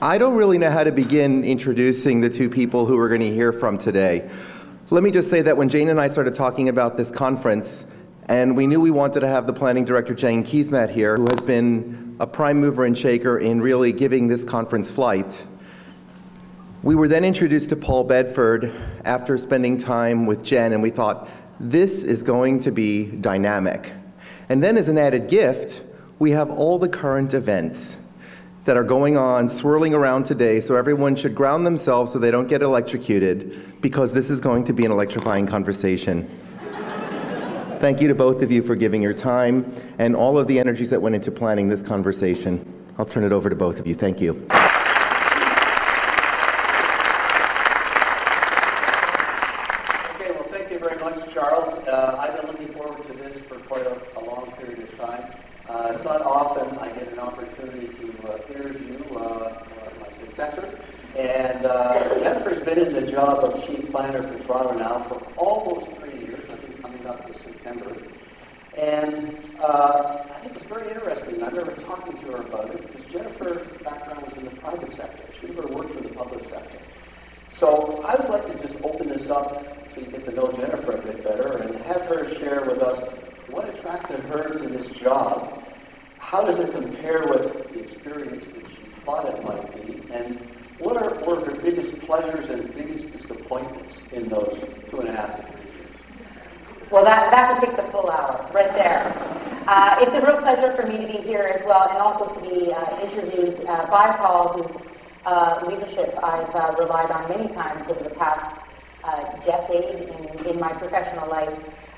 I don't really know how to begin introducing the two people who we're going to hear from today. Let me just say that when Jane and I started talking about this conference, and we knew we wanted to have the planning director, Jane Keesmaat, here, who has been a prime mover and shaker in really giving this conference flight. We were then introduced to Paul Bedford after spending time with Jen, and we thought, this is going to be dynamic. And then as an added gift, we have all the current events that are going on, swirling around today, so everyone should ground themselves so they don't get electrocuted, because this is going to be an electrifying conversation. Thank you to both of you for giving your time and all of the energies that went into planning this conversation. I'll turn it over to both of you. Thank you. I've been looking forward to this for quite a long period of time. It's not often I get an opportunity to interview my successor. And Jennifer's been in the job of chief planner for Toronto now for almost 3 years, I think coming up to September. And I think it's very interesting. I remember talking to her about it because Jennifer's background was in the private sector. She never worked for the public sector. So I would like to just open this up so you get to know Jennifer a bit better and have her share with us what attracted her to this job. How does it compare with the experience that she thought it might be? And what are her biggest pleasures and biggest disappointments in those 2.5 to 3 years? Well, that would take the full hour right there. It's a real pleasure for me to be here as well, and also to be interviewed by Paul, whose leadership I've relied on many times over the past decade in my professional life.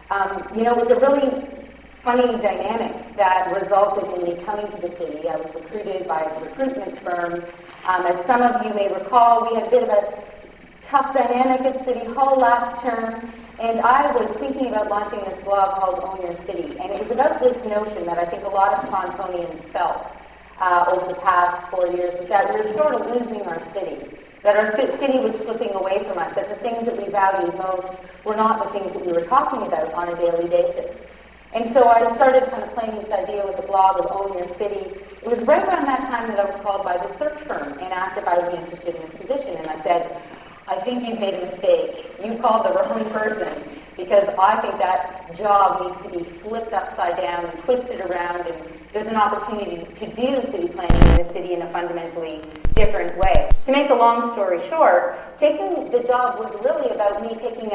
It was a really funny dynamic that resulted in me coming to the city. I was recruited by a recruitment firm. As some of you may recall, we had a bit of a tough dynamic at City Hall last term, and I was thinking about launching this blog called Own Your City. And it was about this notion that I think a lot of Torontonians felt over the past 4 years, was that we were sort of losing our city, that our city was slipping away from us, that the things that we valued most were not the things that we were talking about on a daily basis. And so I started kind of playing this idea with the blog of Own Your City. It was right around that time that I was called by the search firm and asked if I would be interested in this position. And I said, I think you've made a mistake. You called the wrong person, because I think that job needs to be flipped upside down and twisted around, and there's an opportunity to do city planning in the city in a fundamentally different way. To make a long story short, taking the job was really about me taking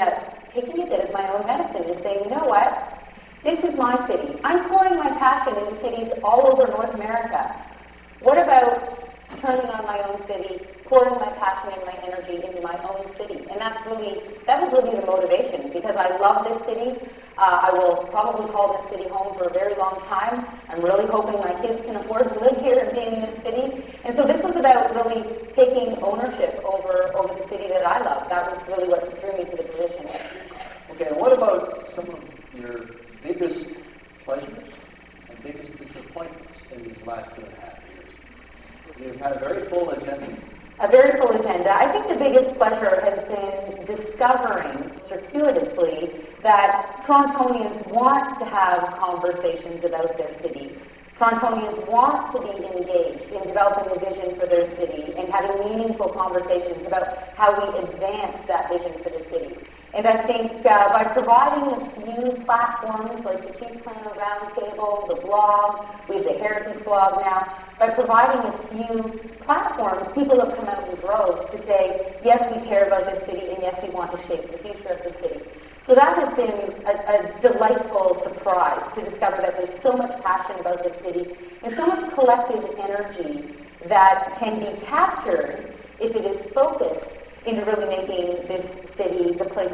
a bit of my own medicine and saying, you know what? This is my city. I'm pouring my passion into cities all over North America. What about turning on my own city, pouring my passion and my energy into my own city? And that was really the motivation, because I love this city. I will probably call this city home for a very long time. I'm really hoping my kids can afford to live here and be in this city. And so this was about really taking ownership over the city that I love. That was really what drew me to the position. Okay, and what about some of your biggest pleasures and biggest disappointments in these last 2.5 years? You've had a very full agenda. A very full agenda. I think the biggest pleasure has been discovering circuitously that Torontonians want to have conversations about their city. Torontonians want to be engaged in developing a vision for their city and having meaningful conversations about how we advance that vision for the city. And I think by providing a few platforms like the Chief Planner Roundtable, the blog, we have the Heritage blog now, by providing a few platforms, people have come out in droves to say, yes, we care about this city, and yes, we want to shape the future of the city. So that has been a delightful surprise to discover that there's so much passion about the city and so much collective energy that can be captured if it is focused into really making this city the place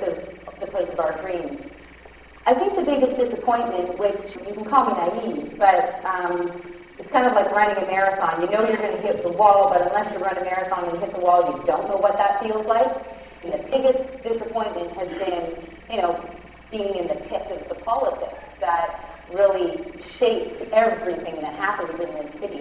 of our dreams. I think the biggest disappointment, which you can call me naive, but it's kind of like running a marathon. You know you're going to hit the wall, but unless you run a marathon and hit the wall, you don't know what that feels like. And the biggest disappointment has been, being in the pit of the politics that really shapes everything that happens in this city.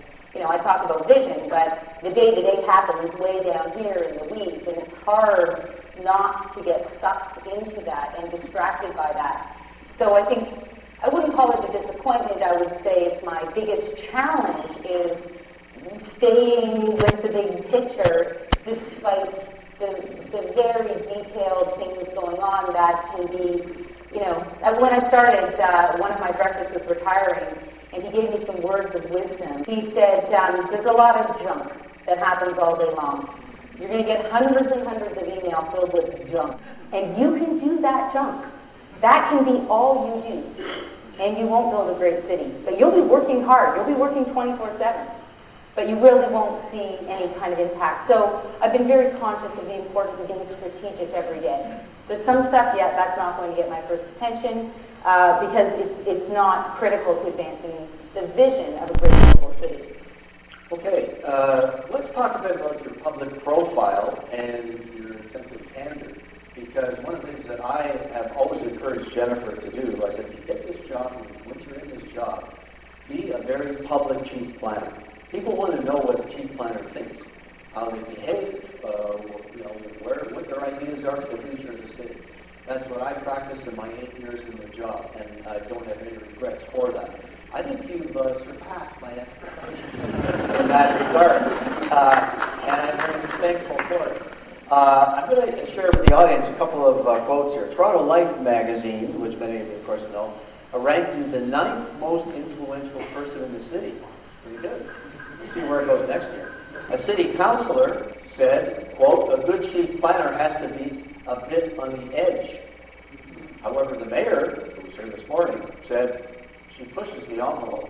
I talk about vision, but the day-to-day happens way down here in the weeds, and it's hard not to get sucked into that and distracted by that. So I think I wouldn't call it a disappointment. I would say it's my biggest challenge is staying with the big picture, despite the very detailed things going on that can be, when I started, one of my directors was retiring, and he gave me some words of wisdom. He said, there's a lot of junk that happens all day long. You're going to get hundreds and hundreds of email filled with junk. And you can do that junk. That can be all you do. And you won't build a great city. But you'll be working hard. You'll be working 24/7. But you really won't see any kind of impact. So I've been very conscious of the importance of being strategic every day. There's some stuff, that's not going to get my first attention because it's not critical to advancing the vision of a great global city. Okay, let's talk a bit about your public profile and your sense of candor. Because one of the things that I have always encouraged Jennifer to do, I said, if you get this job, once you're in this job, be a very public chief planner. People want to know what the chief planner thinks, how they behave, what their ideas are for the future of the city. That's what I practiced in my 8 years in the job, and I don't have any regrets for that. I think you've surpassed my expectations in that regard, and I'm very thankful for it. I'm going to share with the audience a couple of quotes here. Toronto Life magazine, which many of you of course know, ranked you the 9th most influential person in the city. Pretty good. We'll see where it goes next year. A city councillor said, quote, a good chief planner has to be a bit on the edge. However, the mayor, who was here this morning, said she pushes the envelope.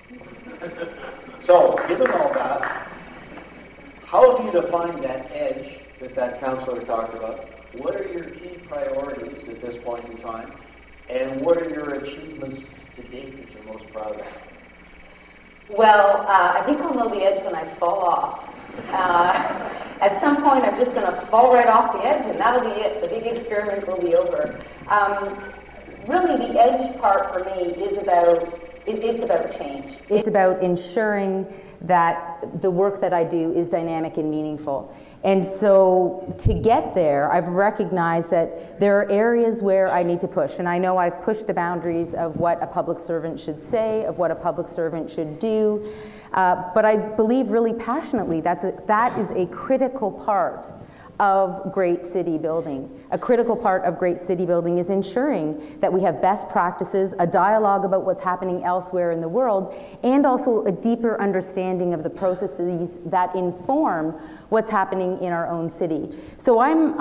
So, given all that, how have you defined that edge that councillor talked about? What are your key priorities at this point in time? And what are your achievements to date that you're most proud of? Well, I think I'll know the edge when I fall off. At some point, I'm just going to fall right off the edge, and that'll be it. The big experiment will be over. Really, the edge part for me is it's about change. It's about ensuring that the work that I do is dynamic and meaningful. And so to get there, I've recognized that there are areas where I need to push. And I know I've pushed the boundaries of what a public servant should say, of what a public servant should do. But I believe really passionately that is a critical part of great city building. A critical part of great city building is ensuring that we have best practices, a dialogue about what's happening elsewhere in the world, and also a deeper understanding of the processes that inform what's happening in our own city. So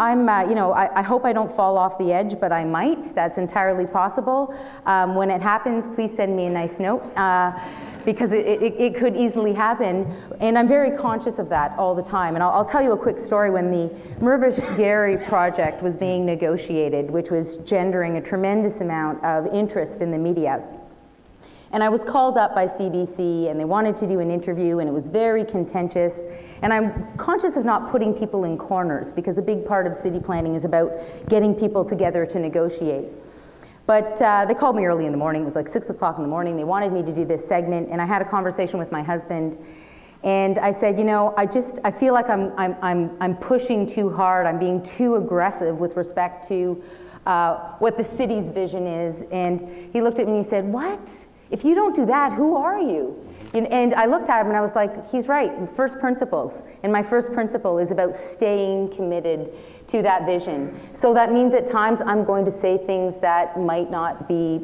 I hope I don't fall off the edge, but I might. That's entirely possible. When it happens, please send me a nice note. Because it could easily happen, and I'm very conscious of that all the time. And I'll tell you a quick story. When the Mirvish-Gary project was being negotiated, which was gendering a tremendous amount of interest in the media, and I was called up by CBC, and they wanted to do an interview, and it was very contentious. And I'm conscious of not putting people in corners, because a big part of city planning is about getting people together to negotiate. But they called me early in the morning. It was like 6 o'clock in the morning. They wanted me to do this segment, and I had a conversation with my husband. And I said, I feel like I'm pushing too hard. I'm being too aggressive with respect to what the city's vision is. And he looked at me and he said, what? If you don't do that, who are you? And I looked at him and I was like, he's right, first principles. And my first principle is about staying committed to that vision. So that means at times I'm going to say things that might not be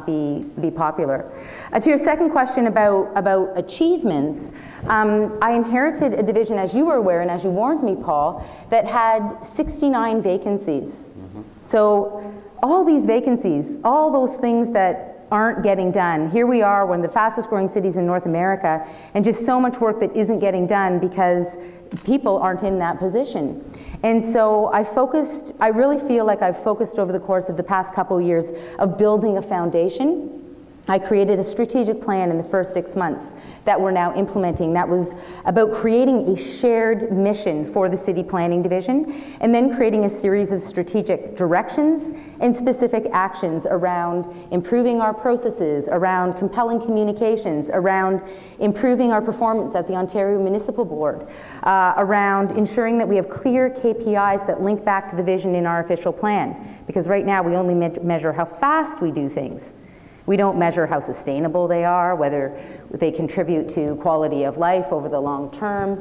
popular. To your second question about achievements, I inherited a division, as you were aware and as you warned me, Paul, that had 69 vacancies. Mm-hmm. So all these vacancies, all those things that aren't getting done. Here we are, one of the fastest growing cities in North America, and just so much work that isn't getting done because people aren't in that position. And so I really feel like I've focused over the course of the past couple of years of building a foundation. I created a strategic plan in the first 6 months that we're now implementing. That was about creating a shared mission for the City Planning Division, and then creating a series of strategic directions and specific actions around improving our processes, around compelling communications, around improving our performance at the Ontario Municipal Board, around ensuring that we have clear KPIs that link back to the vision in our official plan. Because right now we only measure how fast we do things. We don't measure how sustainable they are, whether they contribute to quality of life over the long term.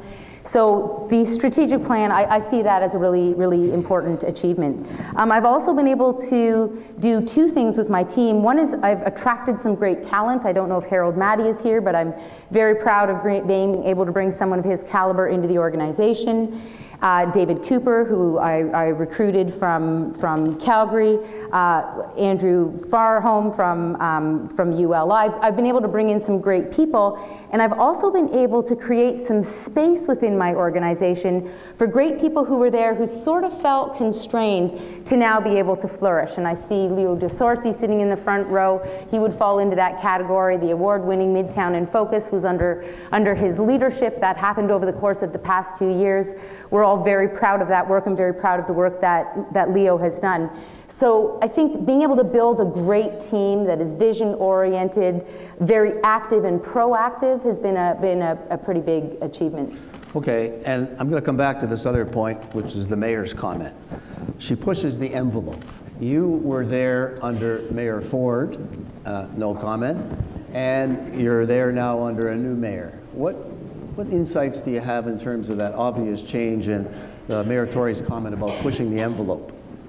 So the strategic plan, I see that as a really, really important achievement. I've also been able to do two things with my team. One is I've attracted some great talent. I don't know if Harold Maddie is here, but I'm very proud of being able to bring someone of his caliber into the organization. David Cooper, who I recruited from Calgary, Andrew Farholm from UL. I've been able to bring in some great people, and I've also been able to create some space within my organization for great people who were there who sort of felt constrained to now be able to flourish. And I see Leo DeSorsi sitting in the front row. He would fall into that category. The award-winning Midtown in Focus was under his leadership. That happened over the course of the past 2 years. We're all very proud of that work. I'm very proud of the work that Leo has done. So I think being able to build a great team that is vision-oriented, very active and proactive has been a pretty big achievement. Okay, and I'm going to come back to this other point, which is the mayor's comment. She pushes the envelope. You were there under Mayor Ford, no comment, and you're there now under a new mayor. What insights do you have in terms of that obvious change in Mayor Tory's comment about pushing the envelope?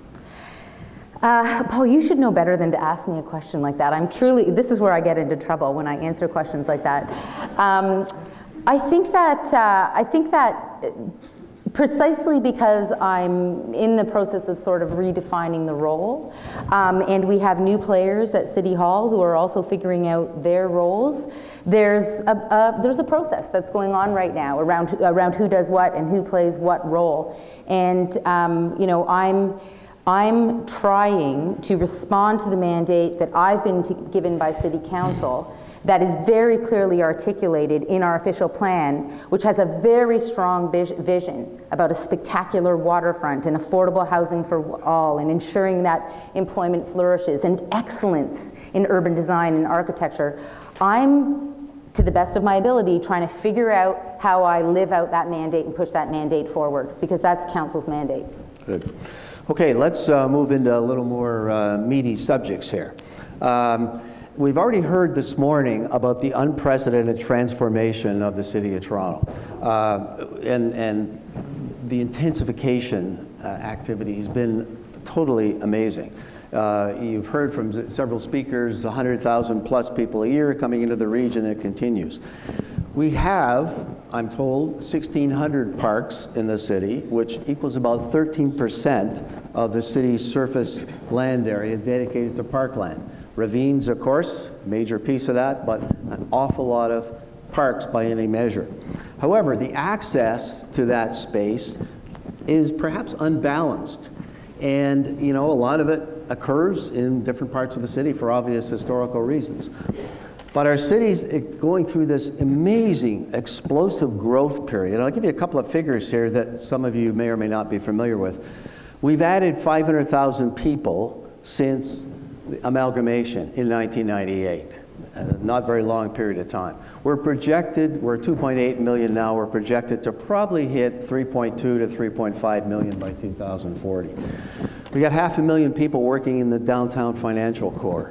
Paul, you should know better than to ask me a question like that. This is where I get into trouble when I answer questions like that. I think that precisely because I'm in the process of sort of redefining the role, and we have new players at City Hall who are also figuring out their roles, there's a process that's going on right now around who does what and who plays what role. And you know, I'm trying to respond to the mandate that I've been given by City Council that is very clearly articulated in our official plan, which has a very strong vision about a spectacular waterfront and affordable housing for all, and ensuring that employment flourishes, and excellence in urban design and architecture. I'm, to the best of my ability, trying to figure out how I live out that mandate and push that mandate forward, because that's Council's mandate. Good. Okay, let's move into a little more meaty subjects here. We've already heard this morning about the unprecedented transformation of the City of Toronto, and the intensification activity has been totally amazing. You've heard from several speakers, 100,000 plus people a year coming into the region, and it continues. We have, I'm told, 1,600 parks in the city, which equals about 13% of the city's surface land area dedicated to parkland. Ravines, of course, major piece of that, but an awful lot of parks by any measure. However, the access to that space is perhaps unbalanced. And, you know, a lot of it occurs in different parts of the city for obvious historical reasons. But our city's going through this amazing, explosive growth period. I'll give you a couple of figures here that some of you may or may not be familiar with. We've added 500,000 people since the amalgamation in 1998. Not very long period of time. We're 2.8 million now. We're projected to probably hit 3.2 to 3.5 million by 2040. We got 500,000 people working in the downtown financial core.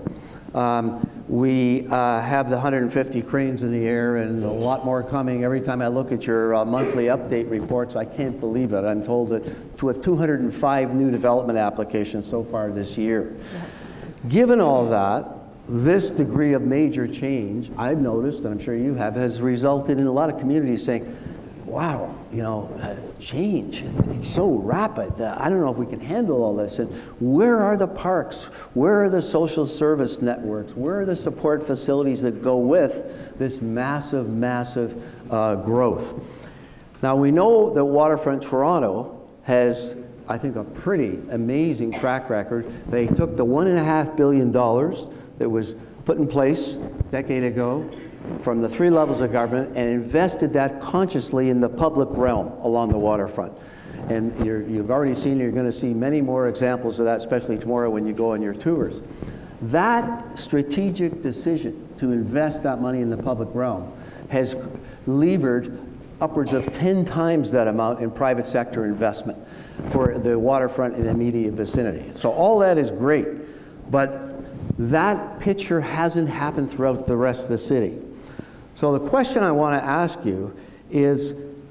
We have the 150 cranes in the air, and a lot more coming. Every time I look at your monthly update reports, I can't believe it. I'm told that to have 205 new development applications so far this year. Yeah. Given all that, this degree of major change, I've noticed, and I'm sure you have, has resulted in a lot of communities saying, wow, you know, change, it's so rapid. I don't know if we can handle all this. And where are the parks? Where are the social service networks? Where are the support facilities that go with this massive, massive growth? Now, we know that Waterfront Toronto has, I think, a pretty amazing track record. They took the $1.5 billion that was put in place a decade ago from the 3 levels of government and invested that consciously in the public realm along the waterfront. And you've already seen, you're going to see many more examples of that, especially tomorrow when you go on your tours. That strategic decision to invest that money in the public realm has levered upwards of 10 times that amount in private sector investment for the waterfront in the immediate vicinity. So all that is great, but that picture hasn't happened throughout the rest of the city. So the question I want to ask you is,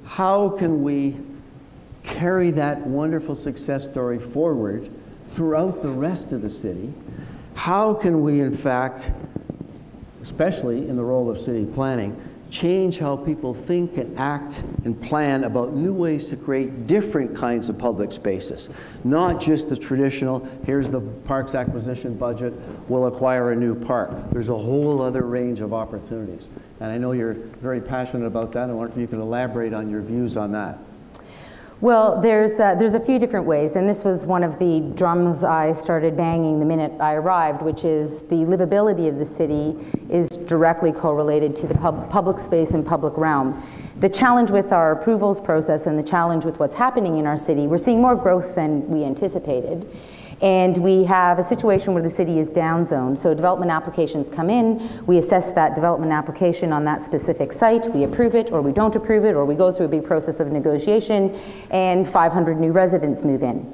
how can we carry that wonderful success story forward throughout the rest of the city? How can we, in fact, especially in the role of city planning, change how people think and act and plan about new ways to create different kinds of public spaces? Not just the traditional, here's the parks acquisition budget, we'll acquire a new park. There's a whole other range of opportunities. And I know you're very passionate about that. I wonder if you can elaborate on your views on that. Well, there's a few different ways, and this was one of the drums I started banging the minute I arrived, which is the livability of the city is directly correlated to the public space and public realm. The challenge with our approvals process and the challenge with what's happening in our city, we're seeing more growth than we anticipated. And we have a situation where the city is downzoned. So development applications come in, we assess that development application on that specific site, we approve it or we don't approve it, or we go through a big process of negotiation, and 500 new residents move in.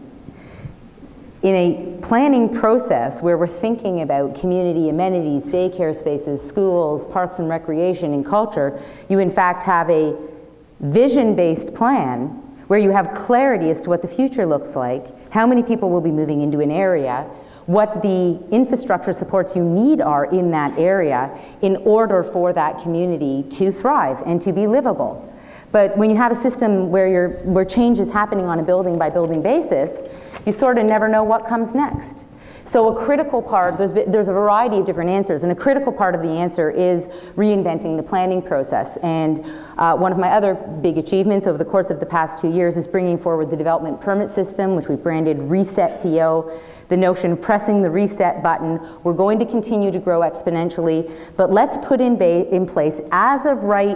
In a planning process where we're thinking about community amenities, daycare spaces, schools, parks and recreation, and culture, you in fact have a vision-based plan where you have clarity as to what the future looks like, how many people will be moving into an area, what the infrastructure supports you need are in that area in order for that community to thrive and to be livable. But when you have a system where change is happening on a building by building basis, you sort of never know what comes next. So a critical part, there's a variety of different answers, and a critical part of the answer is reinventing the planning process. And one of my other big achievements over the course of the past 2 years is bringing forward the development permit system, which we branded Reset TO. The notion of pressing the reset button. We're going to continue to grow exponentially, but let's put in place as of right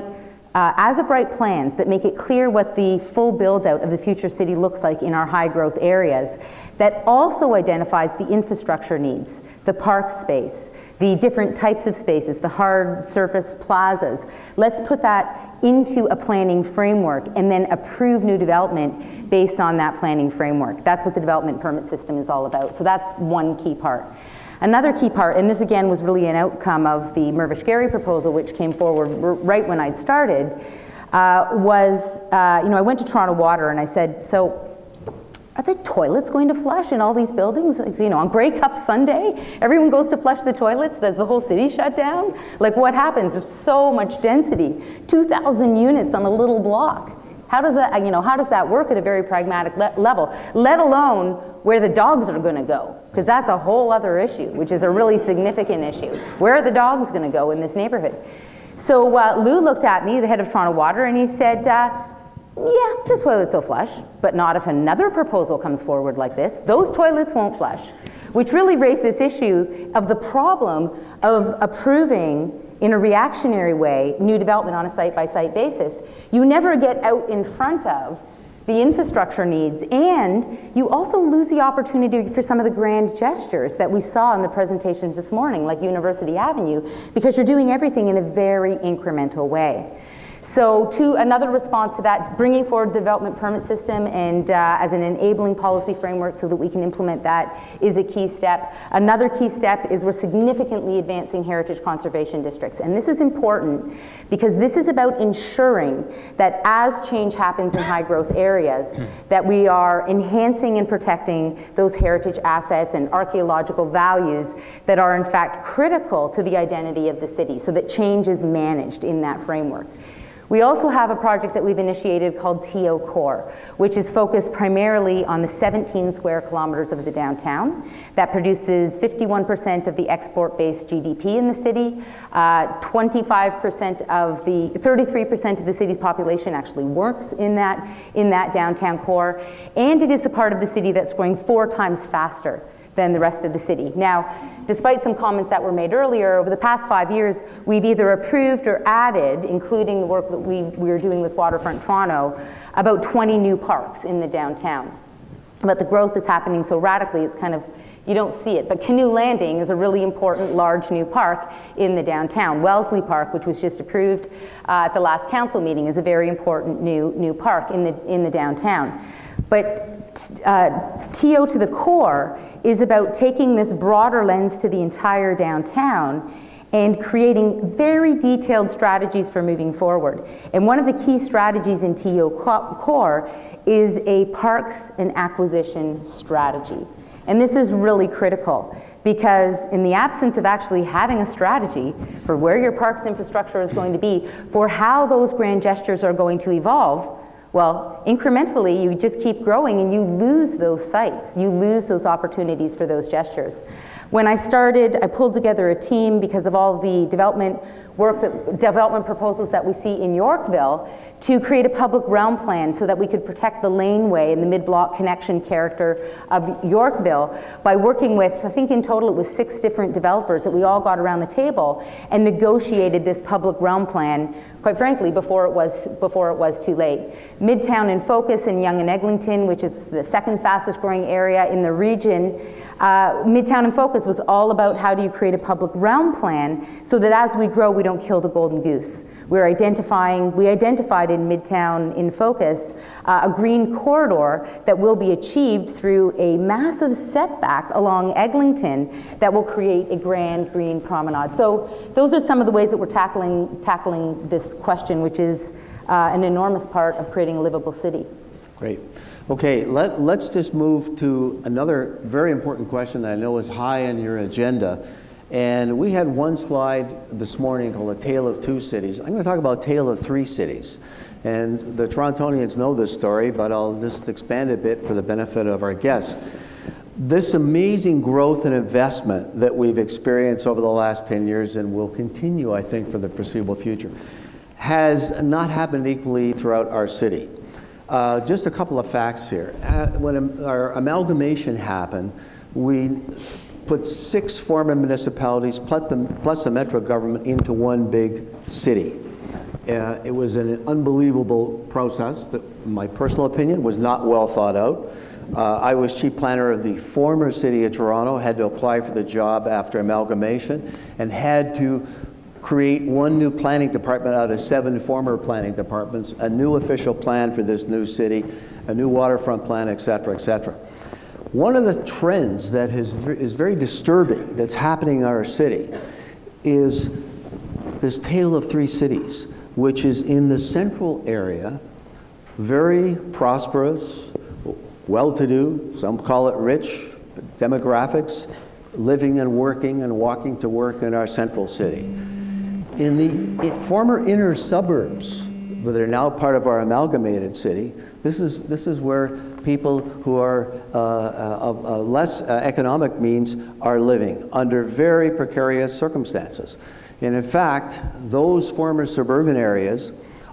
plans that make it clear what the full build out of the future city looks like in our high growth areas, that also identifies the infrastructure needs, the park space, the different types of spaces, the hard surface plazas. Let's put that into a planning framework and then approve new development based on that planning framework. That's what the development permit system is all about. So that's one key part. Another key part, and this again was really an outcome of the Mirvish-Gary proposal, which came forward right when I'd started, was, I went to Toronto Water and I said, so are the toilets going to flush in all these buildings? On Grey Cup Sunday, everyone goes to flush the toilets? Does the whole city shut down? Like, what happens? It's so much density, 2,000 units on a little block. How does that work at a very pragmatic level, let alone where the dogs are going to go? Because that's a whole other issue, which is a really significant issue. Where are the dogs going to go in this neighborhood? So Lou looked at me, the head of Toronto Water, and he said, yeah, the toilets will flush, but not if another proposal comes forward like this. Those toilets won't flush, which really raised this issue of the problem of approving in a reactionary way new development on a site-by-site basis. You never get out in front of the infrastructure needs, and you also lose the opportunity for some of the grand gestures that we saw in the presentations this morning, like University Avenue, because you're doing everything in a very incremental way. So another response to that, bringing forward the development permit system and as an enabling policy framework so that we can implement that is a key step. Another key step is we're significantly advancing heritage conservation districts. And this is important because this is about ensuring that as change happens in high growth areas, that we are enhancing and protecting those heritage assets and archaeological values that are in fact critical to the identity of the city, so that change is managed in that framework. We also have a project that we've initiated called TO Core, which is focused primarily on the 17 square kilometers of the downtown. That produces 51% of the export-based GDP in the city. 33% of the city's population actually works in that downtown core. And it is the part of the city that's growing 4 times faster than the rest of the city. Now, despite some comments that were made earlier, over the past 5 years, we've either approved or added, including the work that we're doing with Waterfront Toronto, about 20 new parks in the downtown. But the growth is happening so radically, it's kind of, you don't see it. But Canoe Landing is a really important large new park in the downtown. Wellesley Park, which was just approved at the last council meeting, is a very important new park in the downtown. But TO to the core is about taking this broader lens to the entire downtown and creating very detailed strategies for moving forward. And one of the key strategies in TO Core is a parks and acquisition strategy. And this is really critical because in the absence of actually having a strategy for where your parks infrastructure is going to be, for how those grand gestures are going to evolve, well, incrementally, you just keep growing and you lose those sites. You lose those opportunities for those gestures. When I started, I pulled together a team because of all the development proposals that we see in Yorkville to create a public realm plan so that we could protect the laneway and the mid-block connection character of Yorkville by working with, I think in total it was 6 different developers that we all got around the table and negotiated this public realm plan, quite frankly, before it was too late. Midtown in focus in Yonge and Eglinton, which is the 2nd fastest growing area in the region, Midtown in focus was all about how do you create a public realm plan so that as we grow, we don't kill the golden goose. We identified in Midtown in focus a green corridor that will be achieved through a massive setback along Eglinton that will create a grand green promenade. So those are some of the ways that we're tackling this question, which is an enormous part of creating a livable city. Great. Okay, let's just move to another very important question that I know is high on your agenda. And we had one slide this morning called A Tale of Two Cities. I'm going to talk about A Tale of Three Cities. And the Torontonians know this story, but I'll just expand a bit for the benefit of our guests. This amazing growth and investment that we've experienced over the last 10 years and will continue, I think, for the foreseeable future, has not happened equally throughout our city. Just a couple of facts here. When our amalgamation happened, we put 6 former municipalities plus the metro government into one big city. It was an unbelievable process that, in my personal opinion, was not well thought out. I was chief planner of the former city of Toronto, had to apply for the job after amalgamation, and had to create one new planning department out of 7 former planning departments, a new official plan for this new city, a new waterfront plan, et cetera, et cetera. One of the trends that is very disturbing that's happening in our city is this tale of three cities, which is in the central area, very prosperous, well-to-do, some call it rich, demographics, living and working and walking to work in our central city. In the former inner suburbs, that are now part of our amalgamated city, this is where people who are of less economic means are living under very precarious circumstances. And in fact, those former suburban areas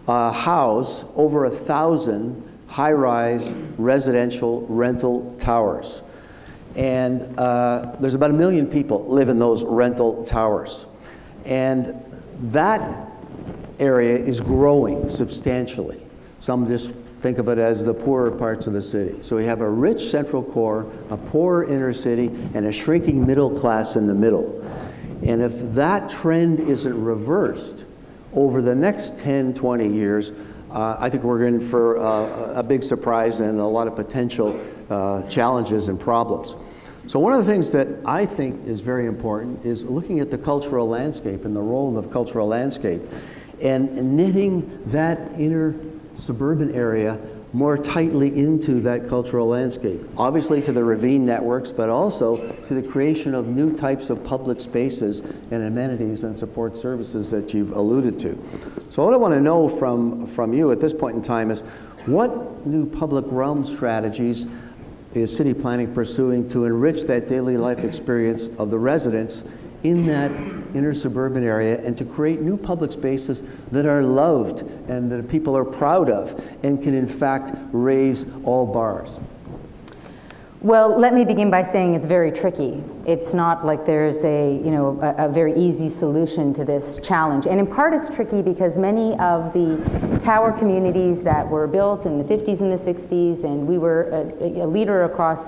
house over 1,000 high-rise residential rental towers. And there's about 1 million people live in those rental towers. And that area is growing substantially. Some just think of it as the poorer parts of the city. So we have a rich central core, a poor inner city, and a shrinking middle class in the middle. And if that trend isn't reversed over the next 10, 20 years, I think we're in for a big surprise and a lot of potential challenges and problems. So one of the things that I think is very important is looking at the cultural landscape and the role of cultural landscape and knitting that inner suburban area more tightly into that cultural landscape. Obviously to the Ravine networks, but also to the creation of new types of public spaces and amenities and support services that you've alluded to. So what I want to know from you at this point in time is what new public realm strategies is city planning pursuing to enrich that daily life experience of the residents in that inner suburban area and to create new public spaces that are loved and that people are proud of and can in fact raise all bars? Well, let me begin by saying it's very tricky. It's not like there's a very easy solution to this challenge. And in part it's tricky because many of the tower communities that were built in the 50s and the 60s, and we were a leader across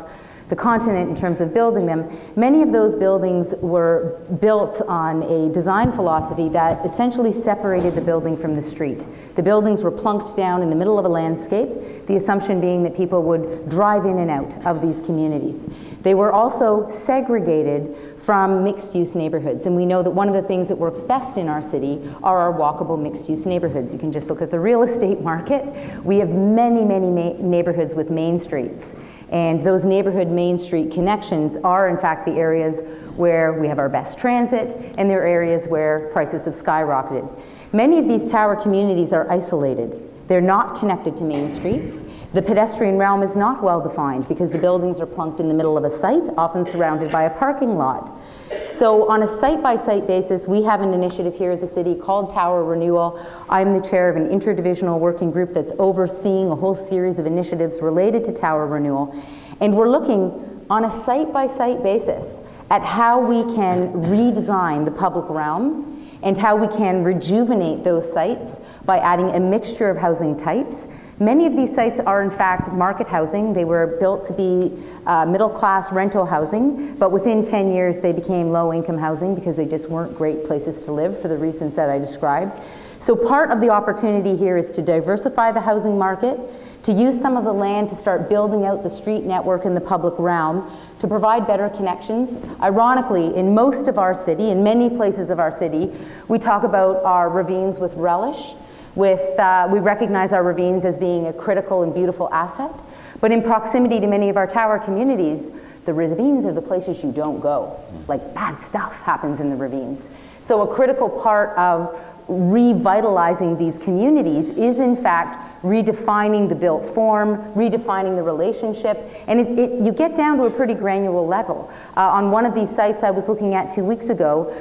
the continent in terms of building them, many of those buildings were built on a design philosophy that essentially separated the building from the street. The buildings were plunked down in the middle of a landscape, the assumption being that people would drive in and out of these communities. They were also segregated from mixed-use neighborhoods, and we know that one of the things that works best in our city are our walkable mixed-use neighborhoods. You can just look at the real estate market. We have many, many neighborhoods with main streets, and those neighborhood main street connections are in fact the areas where we have our best transit, and they're areas where prices have skyrocketed. Many of these tower communities are isolated. They're not connected to main streets. The pedestrian realm is not well defined because the buildings are plunked in the middle of a site, often surrounded by a parking lot. So on a site-by-site basis, we have an initiative here at the city called Tower Renewal. I'm the chair of an interdivisional working group that's overseeing a whole series of initiatives related to tower renewal. And we're looking on a site-by-site basis at how we can redesign the public realm and how we can rejuvenate those sites by adding a mixture of housing types. Many of these sites are in fact market housing. They were built to be middle-class rental housing, but within 10 years they became low-income housing because they just weren't great places to live for the reasons that I described. So part of the opportunity here is to diversify the housing market, to use some of the land to start building out the street network in the public realm, to provide better connections. Ironically, in most of our city, in many places of our city, we talk about our ravines with relish. We recognize our ravines as being a critical and beautiful asset, but in proximity to many of our tower communities, the ravines are the places you don't go. Like bad stuff happens in the ravines. So a critical part of revitalizing these communities is in fact redefining the built form, redefining the relationship, and you get down to a pretty granular level. On one of these sites I was looking at 2 weeks ago,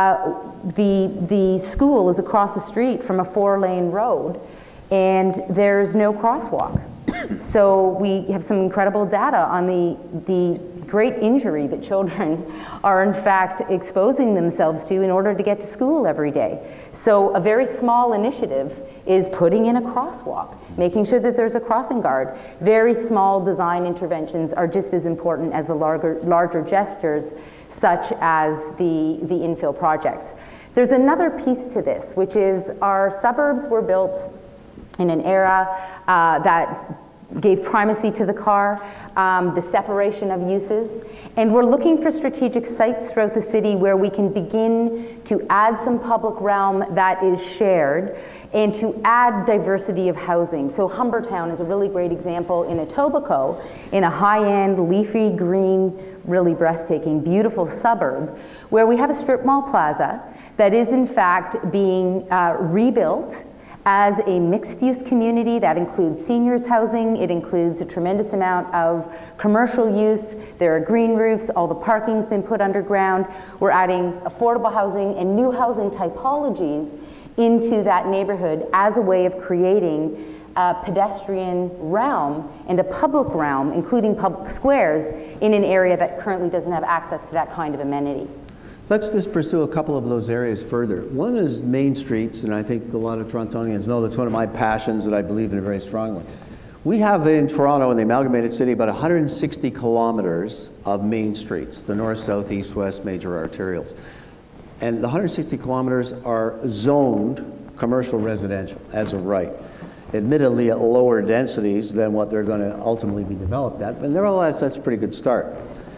the school is across the street from a 4-lane road, and there's no crosswalk. So we have some incredible data on the great injury that children are in fact exposing themselves to in order to get to school every day. So a very small initiative is putting in a crosswalk, making sure that there's a crossing guard. Very small design interventions are just as important as the larger gestures, such as the infill projects. There's another piece to this, which is our suburbs were built in an era that gave primacy to the car, the separation of uses, and we're looking for strategic sites throughout the city where we can begin to add some public realm that is shared and to add diversity of housing. So Humbertown is a really great example in Etobicoke, in a high-end, leafy, green, really breathtaking, beautiful suburb, where we have a strip mall plaza that is in fact being rebuilt as a mixed-use community that includes seniors housing. It includes a tremendous amount of commercial use. There are green roofs. All the parking's been put underground. We're adding affordable housing and new housing typologies into that neighborhood as a way of creating a pedestrian realm and a public realm, including public squares, in an area that currently doesn't have access to that kind of amenity. Let's just pursue a couple of those areas further. One is main streets, and I think a lot of Torontonians know that's one of my passions that I believe in very strongly. We have in Toronto, in the amalgamated city, about 160 kilometers of main streets, the north, south, east, west major arterials. And the 160 kilometers are zoned commercial residential as of right. Admittedly at lower densities than what they're going to ultimately be developed at, but nevertheless, that's a pretty good start.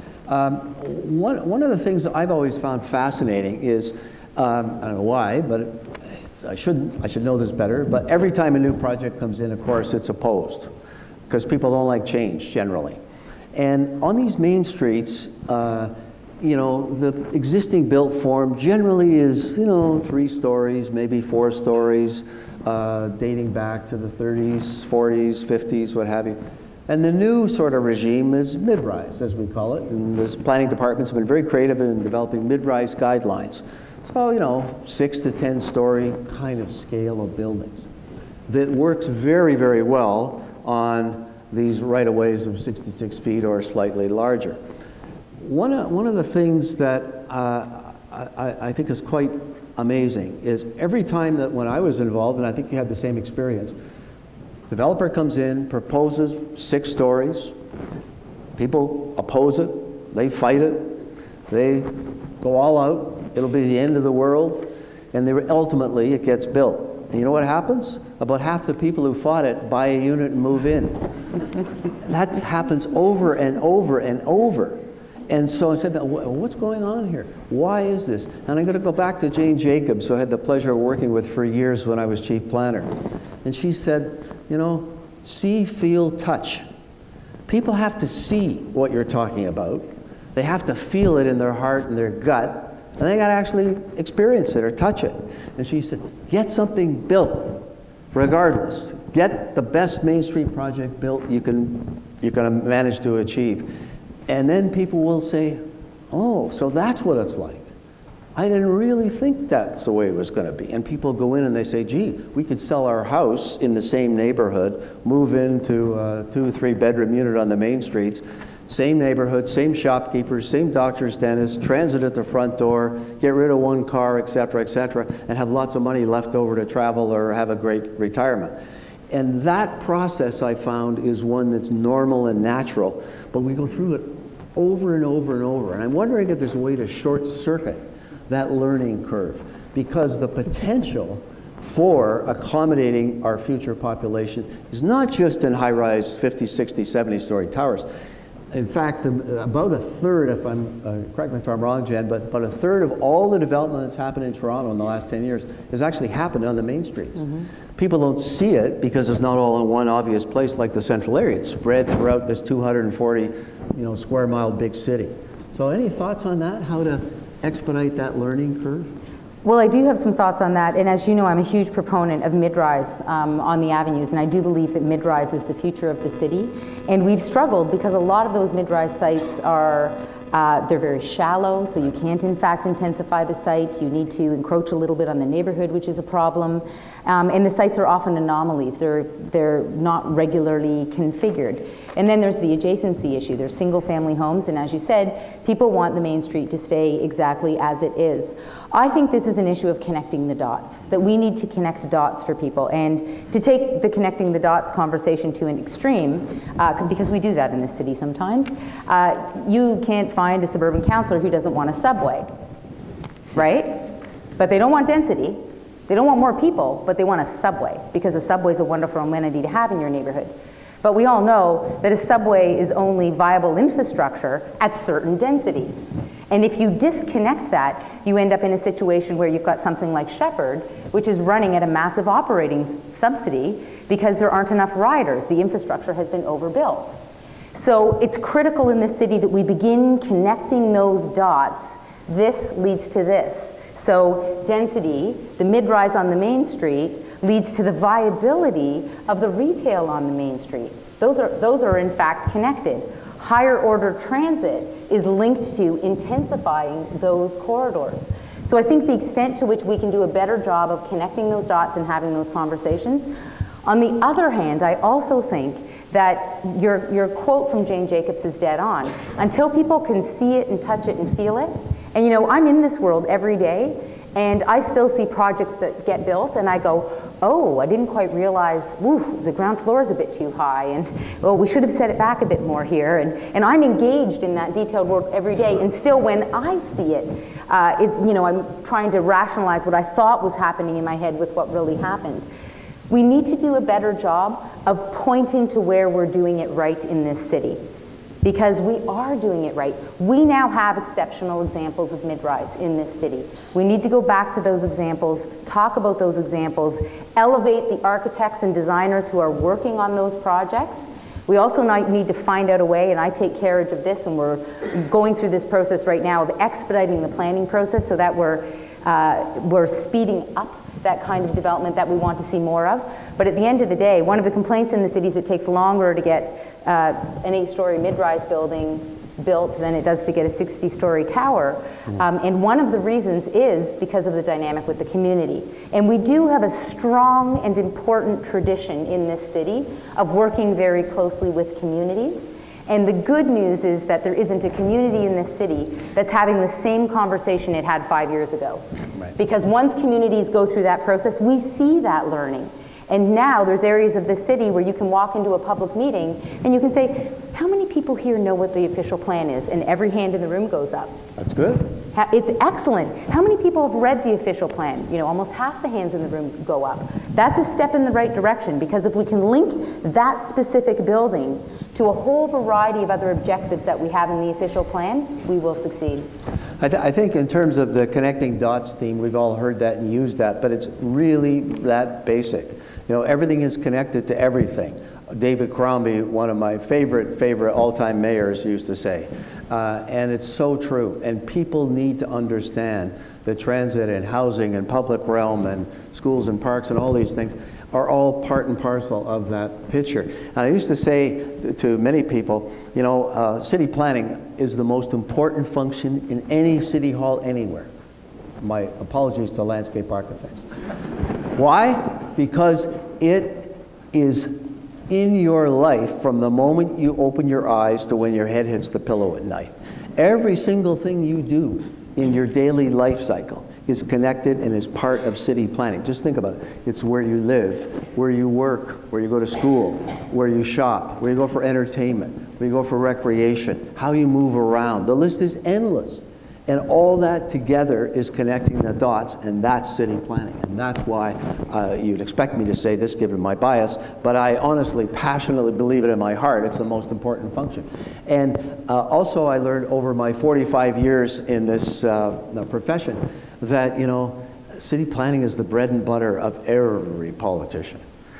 One of the things that I've always found fascinating is, I don't know why, but I should know this better, but every time a new project comes in, of course, it's opposed, because people don't like change generally. And on these main streets, you know, the existing built form generally is, you know, 3 stories, maybe 4 stories, dating back to the 30s, 40s, 50s, what have you. And the new sort of regime is mid-rise, as we call it, and the planning departments have been very creative in developing mid-rise guidelines. So, you know, 6 to 10 story kind of scale of buildings that works very, very well on these right-of-ways of 66 feet or slightly larger. One of the things that I think is quite amazing is every time that when I was involved, and I think you had the same experience, developer comes in, proposes 6 stories, People oppose it, they fight it, they go all out, it'll be the end of the world, and ultimately it gets built. And you know what happens? About half the people who fought it buy a unit and move in. That happens over and over and over. And so I said, what's going on here? Why is this? And I'm going to go back to Jane Jacobs, who I had the pleasure of working with for years when I was chief planner. And she said, you know, see, feel, touch. People have to see what you're talking about. They have to feel it in their heart and their gut. And they got to actually experience it or touch it. And she said, get something built, regardless. Get the best Main Street project built you're going to manage to achieve. And then people will say, oh, so that's what it's like. I didn't really think that's the way it was going to be. And people go in and they say, gee, we could sell our house in the same neighborhood, move into a 2 or 3 bedroom unit on the main streets, same neighborhood, same shopkeepers, same doctors, dentists, transit at the front door, get rid of one car, et cetera, and have lots of money left over to travel or have a great retirement. And that process, I found, is one that's normal and natural, but we go through it over and over and over. And I'm wondering if there's a way to short circuit that learning curve, because the potential for accommodating our future population is not just in high-rise 50, 60, 70-story towers. In fact, about a third, if correct me if I'm wrong, Jen, but about a third of all the development that's happened in Toronto in the last 10 years has actually happened on the main streets. Mm-hmm. People don't see it because it's not all in one obvious place like the central area. It's spread throughout this 240, square mile big city. So any thoughts on that, how to expedite that learning curve? Well, I do have some thoughts on that, and as you know, I'm a huge proponent of mid-rise on the avenues, and I do believe that mid-rise is the future of the city. And we've struggled because a lot of those mid-rise sites are, they're very shallow, so you can't in fact intensify the site. You need to encroach a little bit on the neighborhood, which is a problem. And the sites are often anomalies. They're not regularly configured. And then there's the adjacency issue. There's single family homes, and as you said, people want the main street to stay exactly as it is. I think this is an issue of connecting the dots, that we need to connect dots for people. And to take the connecting the dots conversation to an extreme, because we do that in this city sometimes, you can't find a suburban councillor who doesn't want a subway, right? But they don't want density. They don't want more people, but they want a subway, because a subway is a wonderful amenity to have in your neighborhood. But we all know that a subway is only viable infrastructure at certain densities. And if you disconnect that, you end up in a situation where you've got something like Shepherd, which is running at a massive operating subsidy because there aren't enough riders. The infrastructure has been overbuilt. So it's critical in this city that we begin connecting those dots. This leads to this. So density, the mid-rise on the main street, leads to the viability of the retail on the main street. Those are in fact connected. Higher order transit is linked to intensifying those corridors. So I think the extent to which we can do a better job of connecting those dots and having those conversations. On the other hand, I also think that your quote from Jane Jacobs is dead on. Until people can see it and touch it and feel it, and I'm in this world every day, and I still see projects that get built, and I go, oh, I didn't quite realize, the ground floor is a bit too high, and well, we should have set it back a bit more here. And I'm engaged in that detailed work every day, and still when I see it, I'm trying to rationalize what I thought was happening in my head with what really happened. We need to do a better job of pointing to where we're doing it right in this city, because we are doing it right. We now have exceptional examples of mid-rise in this city. We need to go back to those examples, talk about those examples, elevate the architects and designers who are working on those projects. We also need to find out a way, and I take carriage of this, and we're going through this process right now of expediting the planning process so that we're speeding up that kind of development that we want to see more of. But at the end of the day, one of the complaints in the city is it takes longer to get an 8-story mid-rise building built than it does to get a 60-story tower. And one of the reasons is because of the dynamic with the community. And we do have a strong and important tradition in this city of working very closely with communities. And the good news is that there isn't a community in this city that's having the same conversation it had 5 years ago. Right. Because once communities go through that process, we see that learning. And now there's areas of the city where you can walk into a public meeting and you can say, how many people here know what the official plan is? And every hand in the room goes up. That's good. It's excellent. How many people have read the official plan? You know, almost half the hands in the room go up. That's a step in the right direction, because if we can link that specific building to a whole variety of other objectives that we have in the official plan, we will succeed. I think in terms of the connecting dots theme, we've all heard that and used that, but it's really that basic. You know, everything is connected to everything. David Crombie, one of my favorite all-time mayors, used to say. And it's so true. And people need to understand that transit and housing and public realm and schools and parks and all these things are all part and parcel of that picture. And I used to say to many people, you know, city planning is the most important function in any city hall anywhere. My apologies to landscape architects. Why? Because it is in your life from the moment you open your eyes to when your head hits the pillow at night. Every single thing you do in your daily life cycle is connected and is part of city planning. Just think about it. It's where you live, where you work, where you go to school, where you shop, where you go for entertainment, where you go for recreation, how you move around. The list is endless. And all that together is connecting the dots, and that's city planning. And that's why you'd expect me to say this, given my bias, but I honestly, passionately believe it in my heart. It's the most important function. And also I learned over my 45 years in this profession that, you know, city planning is the bread and butter of every politician.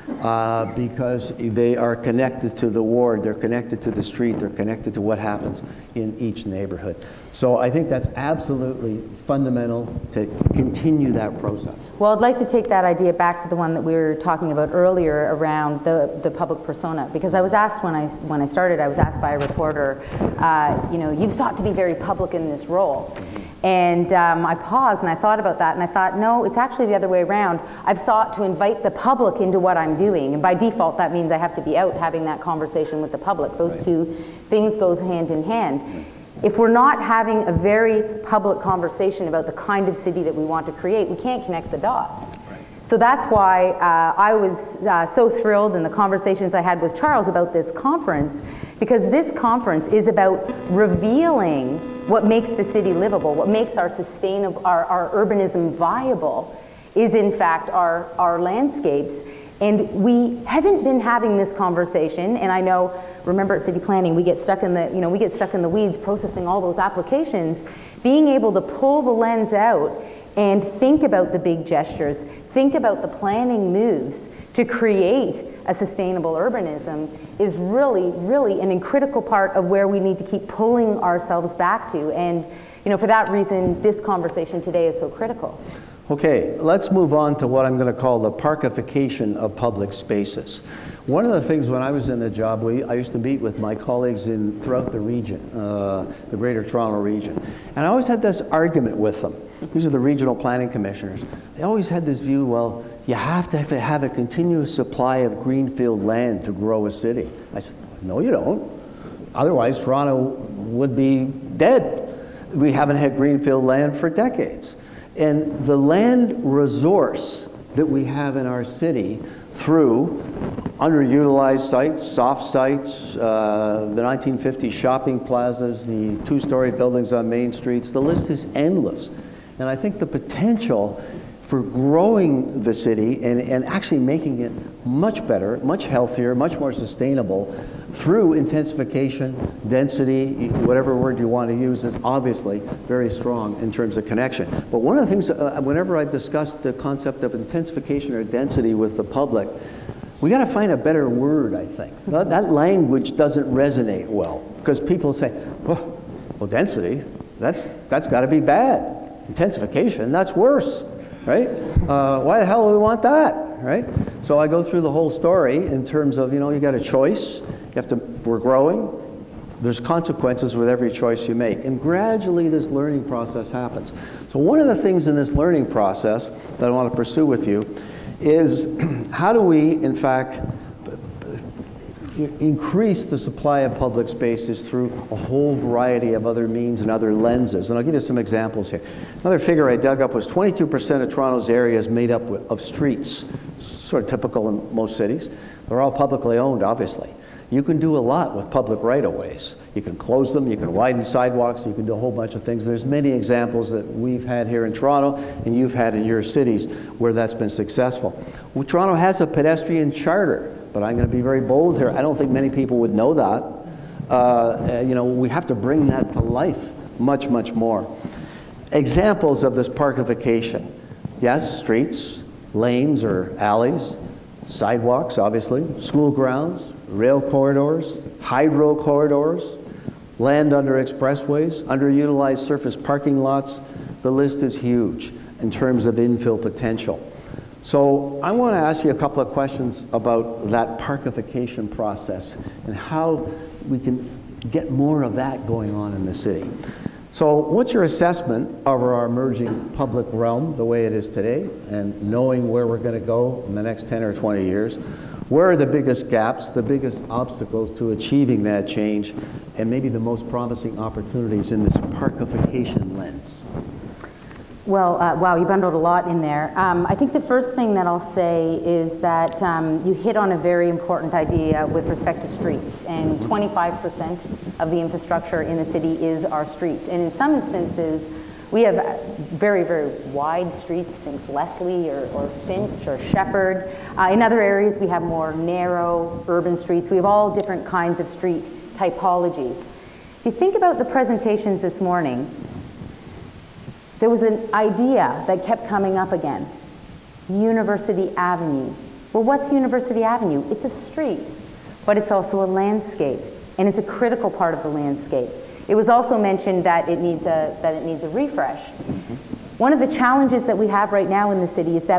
Because they are connected to the ward, they're connected to the street, they're connected to what happens in each neighborhood. So I think that's absolutely fundamental to continue that process. Well, I'd like to take that idea back to the one that we were talking about earlier around the public persona, because I was asked when I started, I was asked by a reporter, you know, you've sought to be very public in this role. And I paused and I thought about that, and I thought, no, it's actually the other way around. I've sought to invite the public into what I'm doing, and by default that means I have to be out having that conversation with the public. Those two things goes hand in hand. If we're not having a very public conversation about the kind of city that we want to create, we can't connect the dots. So that's why I was so thrilled in the conversations I had with Charles about this conference, because this conference is about revealing what makes the city livable, what makes our sustainable, our urbanism viable, is in fact our landscapes. And we haven't been having this conversation, and I know, remember at city planning, we get stuck in the, you know, we get stuck in the weeds processing all those applications. Being able to pull the lens out and think about the big gestures, think about the planning moves to create a sustainable urbanism is really, really an critical part of where we need to keep pulling ourselves back to. And, you know, for that reason, this conversation today is so critical. Okay, let's move on to what I'm going to call the parkification of public spaces. One of the things when I was in the job, I used to meet with my colleagues throughout the region, the Greater Toronto region. And I always had this argument with them. These are the regional planning commissioners. They always had this view, well, you have to have a continuous supply of greenfield land to grow a city. I said, no, you don't. Otherwise, Toronto would be dead. We haven't had greenfield land for decades. And the land resource that we have in our city through underutilized sites, soft sites, the 1950s shopping plazas, the two-story buildings on main streets, the list is endless. And I think the potential for growing the city and actually making it much better, much healthier, much more sustainable through intensification, density, whatever word you want to use, is obviously very strong in terms of connection. But one of the things, whenever I discuss the concept of intensification or density with the public, we got to find a better word, I think. That language doesn't resonate well, because people say, oh, well, density, that's got to be bad. Intensification, that's worse, right? Why the hell do we want that, right? So I go through the whole story in terms of, you know, you got a choice. We're growing. There's consequences with every choice you make. And gradually this learning process happens. So one of the things in this learning process that I want to pursue with you is how do we, in fact, increase the supply of public spaces through a whole variety of other means and other lenses. And I'll give you some examples here. Another figure I dug up was 22% of Toronto's area is made up of streets. sort of typical in most cities. They're all publicly owned, obviously. You can do a lot with public right-of-ways. You can close them, you can widen sidewalks, you can do a whole bunch of things. There's many examples that we've had here in Toronto and you've had in your cities where that's been successful. Well, Toronto has a pedestrian charter, but I'm going to be very bold here. I don't think many people would know that. You know, we have to bring that to life much, much more. Examples of this parkification. Yes, streets, lanes or alleys, sidewalks, obviously, school grounds, rail corridors, hydro corridors, land under expressways, underutilized surface parking lots. The list is huge in terms of infill potential. So I want to ask you a couple of questions about that parkification process and how we can get more of that going on in the city. So what's your assessment of our emerging public realm the way it is today, and knowing where we're going to go in the next 10 or 20 years? Where are the biggest gaps, the biggest obstacles to achieving that change, and maybe the most promising opportunities in this parkification lens? Well, wow, you bundled a lot in there. I think the first thing that I'll say is that you hit on a very important idea with respect to streets, and 25% of the infrastructure in the city is our streets. And in some instances, we have very, very wide streets, things Leslie or Finch or Shepherd. In other areas, we have more narrow urban streets. We have all different kinds of street typologies. If you think about the presentations this morning, there was an idea that kept coming up again. University Avenue. Well, what's University Avenue? It's a street, but it's also a landscape, and it's a critical part of the landscape. It was also mentioned that it needs a refresh. One of the challenges that we have right now in the city is that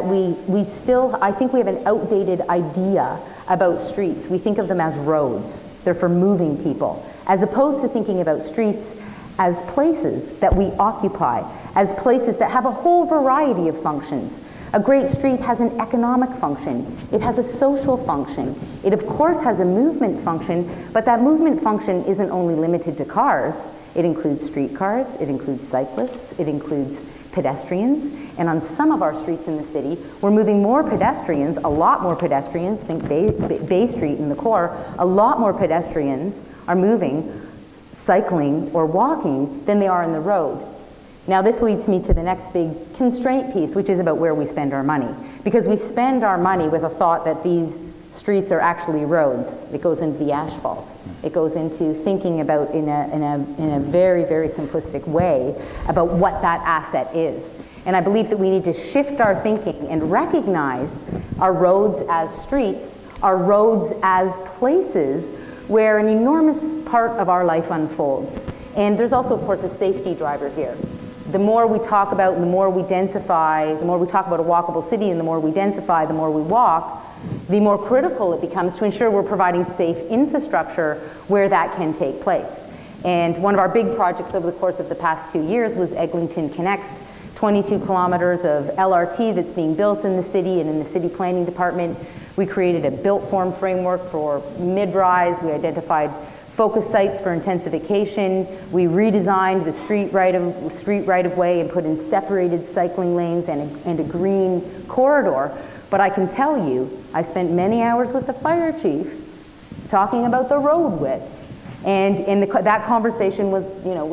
I think we have an outdated idea about streets. We think of them as roads. They're for moving people, as opposed to thinking about streets as places that we occupy, as places that have a whole variety of functions. A great street has an economic function. It has a social function. It, of course, has a movement function, but that movement function isn't only limited to cars. It includes streetcars, it includes cyclists, it includes pedestrians, and on some of our streets in the city, we're moving more pedestrians, a lot more pedestrians, think Bay Street in the core, a lot more pedestrians are moving, cycling or walking than they are in the road. Now this leads me to the next big constraint piece, which is about where we spend our money. Because we spend our money with a thought that these streets are actually roads. It goes into the asphalt. It goes into thinking about in a very, very simplistic way about what that asset is. And I believe that we need to shift our thinking and recognize our roads as streets, our roads as places where an enormous part of our life unfolds. And there's also, of course, a safety driver here. The more we talk about and the more we densify, the more we talk about a walkable city and the more we densify, the more we walk, the more critical it becomes to ensure we're providing safe infrastructure where that can take place. And one of our big projects over the course of the past 2 years was Eglinton Connects, 22 kilometers of LRT that's being built in the city and in the city planning department. We created a built form framework for mid-rise. We identified focus sites for intensification. We redesigned the street right of way and put in separated cycling lanes and a green corridor. But I can tell you, I spent many hours with the fire chief talking about the road width. And that conversation was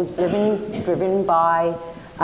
driven by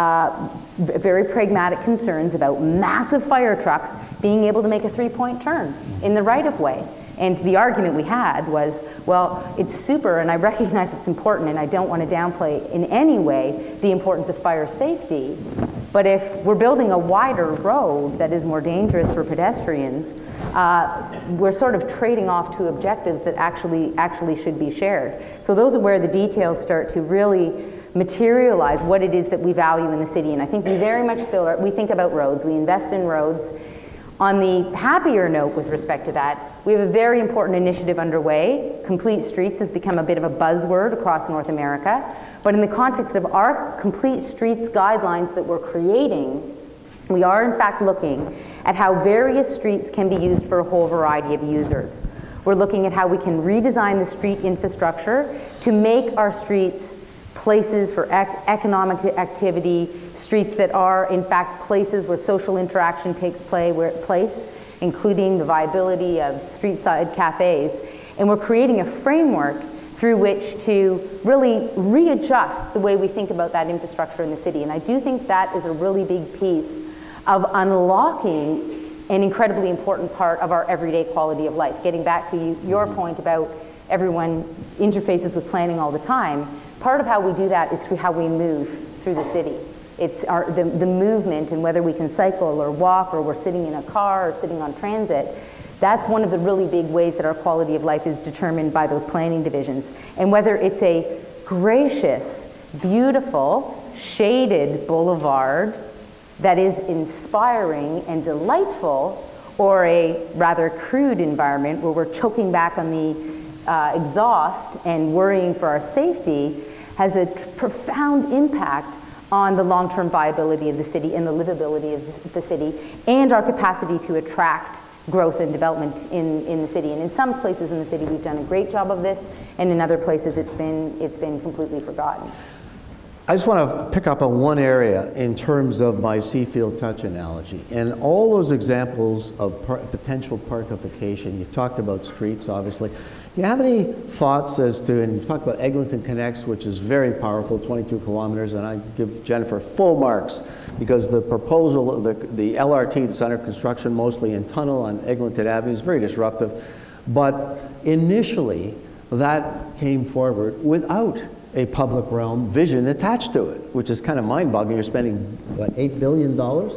very pragmatic concerns about massive fire trucks being able to make a three-point turn in the right-of-way. And the argument we had was, well, it's super, and I recognize it's important, and I don't want to downplay in any way the importance of fire safety. But if we're building a wider road that is more dangerous for pedestrians, we're sort of trading off two objectives that actually should be shared. So those are where the details start to really materialize what it is that we value in the city. And I think we very much still we think about roads, we invest in roads. On the happier note with respect to that, we have a very important initiative underway. Complete Streets has become a bit of a buzzword across North America. But in the context of our Complete Streets guidelines that we're creating, we are in fact looking at how various streets can be used for a whole variety of users. We're looking at how we can redesign the street infrastructure to make our streets places for economic activity, streets that are in fact places where social interaction takes place, including the viability of street-side cafes. And we're creating a framework through which to really readjust the way we think about that infrastructure in the city. And I do think that is a really big piece of unlocking an incredibly important part of our everyday quality of life. Getting back to your point about everyone interfaces with planning all the time, part of how we do that is through how we move through the city. It's the movement, and whether we can cycle or walk or we're sitting in a car or sitting on transit. That's one of the really big ways that our quality of life is determined by those planning divisions. And whether it's a gracious, beautiful, shaded boulevard that is inspiring and delightful, or a rather crude environment where we're choking back on the exhaust and worrying for our safety, has a profound impact on the long-term viability of the city and the livability of the city and our capacity to attract growth and development in the city. And in some places in the city we've done a great job of this, and in other places it's been completely forgotten. I just want to pick up on one area in terms of my Seafield touch analogy. And all those examples of potential parkification, you've talked about streets, obviously. Do you have any thoughts as to, and you've talked about Eglinton Connects, which is very powerful, 22 kilometers, and I give Jennifer full marks because the proposal, the LRT that's under construction, mostly in tunnel on Eglinton Avenue, is very disruptive. But initially, that came forward without a public realm vision attached to it, which is kind of mind-boggling. You're spending, what, $8 billion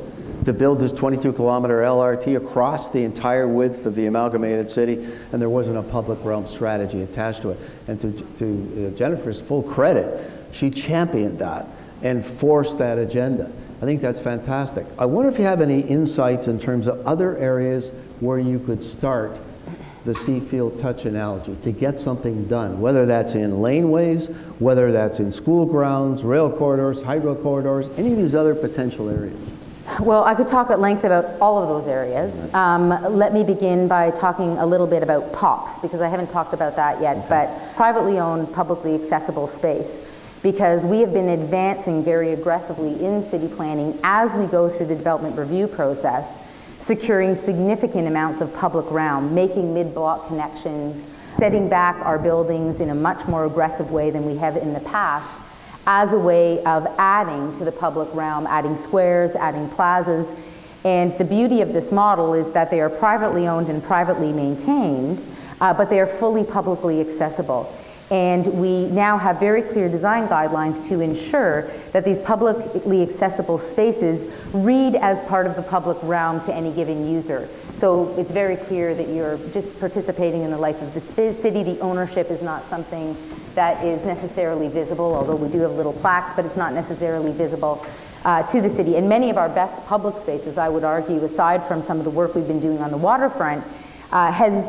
to build this 22-kilometer LRT across the entire width of the amalgamated city, and there wasn't a public realm strategy attached to it. And to Jennifer's full credit, she championed that and forced that agenda. I think that's fantastic. I wonder if you have any insights in terms of other areas where you could start the Seafield touch analogy to get something done, whether that's in laneways, whether that's in school grounds, rail corridors, hydro corridors, any of these other potential areas. Well, I could talk at length about all of those areas. Let me begin by talking a little bit about POPs, because I haven't talked about that yet, okay. But privately owned, publicly accessible space, because we have been advancing very aggressively in city planning as we go through the development review process, securing significant amounts of public realm, making mid-block connections, setting back our buildings in a much more aggressive way than we have in the past, as a way of adding to the public realm, adding squares, adding plazas. And the beauty of this model is that they are privately owned and privately maintained, but they are fully publicly accessible. And we now have very clear design guidelines to ensure that these publicly accessible spaces read as part of the public realm to any given user. So it's very clear that you're just participating in the life of the city. The ownership is not something that is necessarily visible, although we do have little plaques, but it's not necessarily visible to the city. And many of our best public spaces, I would argue, aside from some of the work we've been doing on the waterfront, has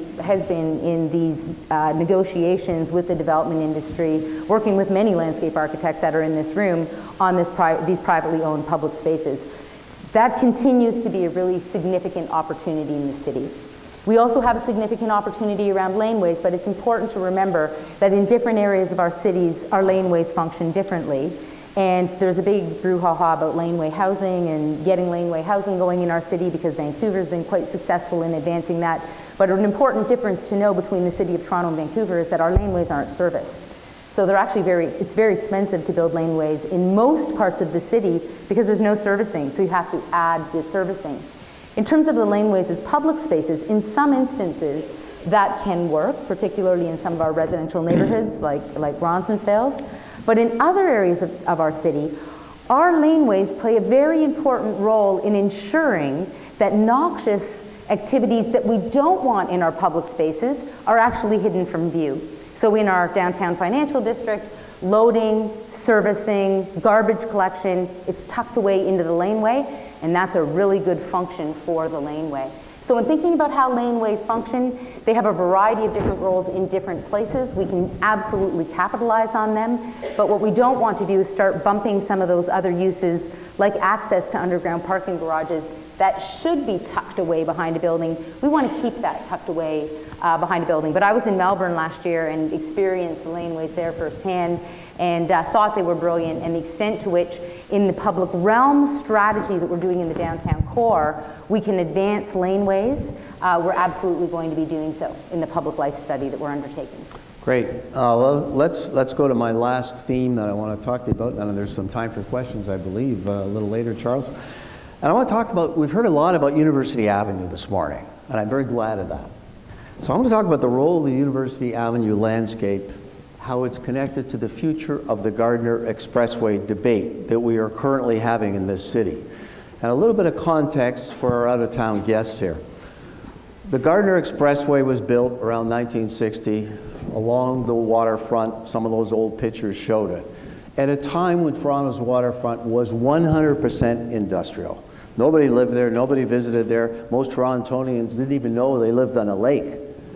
been in these negotiations with the development industry, working with many landscape architects that are in this room on these privately owned public spaces. That continues to be a really significant opportunity in the city. We also have a significant opportunity around laneways, but it's important to remember that in different areas of our cities, our laneways function differently. And there's a big brouhaha about laneway housing and getting laneway housing going in our city, because Vancouver's been quite successful in advancing that. But an important difference to know between the city of Toronto and Vancouver is that our laneways aren't serviced. So they're actually it's very expensive to build laneways in most parts of the city because there's no servicing, so you have to add the servicing. In terms of the laneways as public spaces, in some instances that can work, particularly in some of our residential neighborhoods like Ronsonsville's. But in other areas of our city, our laneways play a very important role in ensuring that noxious activities that we don't want in our public spaces are actually hidden from view. So in our downtown financial district, loading, servicing, garbage collection, it's tucked away into the laneway, and that's a really good function for the laneway. So in thinking about how laneways function, they have a variety of different roles in different places. We can absolutely capitalize on them, but what we don't want to do is start bumping some of those other uses, like access to underground parking garages, that should be tucked away behind a building. We want to keep that tucked away behind a building. But I was in Melbourne last year and experienced the laneways there firsthand, and thought they were brilliant, and the extent to which in the public realm strategy that we're doing in the downtown core, we can advance laneways. We're absolutely going to be doing so in the public life study that we're undertaking. Great. Well, let's go to my last theme that I want to talk to you about, and there's some time for questions, I believe, a little later, Charles. And I want to talk about, we've heard a lot about University Avenue this morning, and I'm very glad of that. So I want to talk about the role of the University Avenue landscape, how it's connected to the future of the Gardiner Expressway debate that we are currently having in this city. And a little bit of context for our out-of-town guests here. The Gardiner Expressway was built around 1960 along the waterfront. Some of those old pictures showed it. At a time when Toronto's waterfront was 100% industrial. Nobody lived there, nobody visited there. Most Torontonians didn't even know they lived on a lake.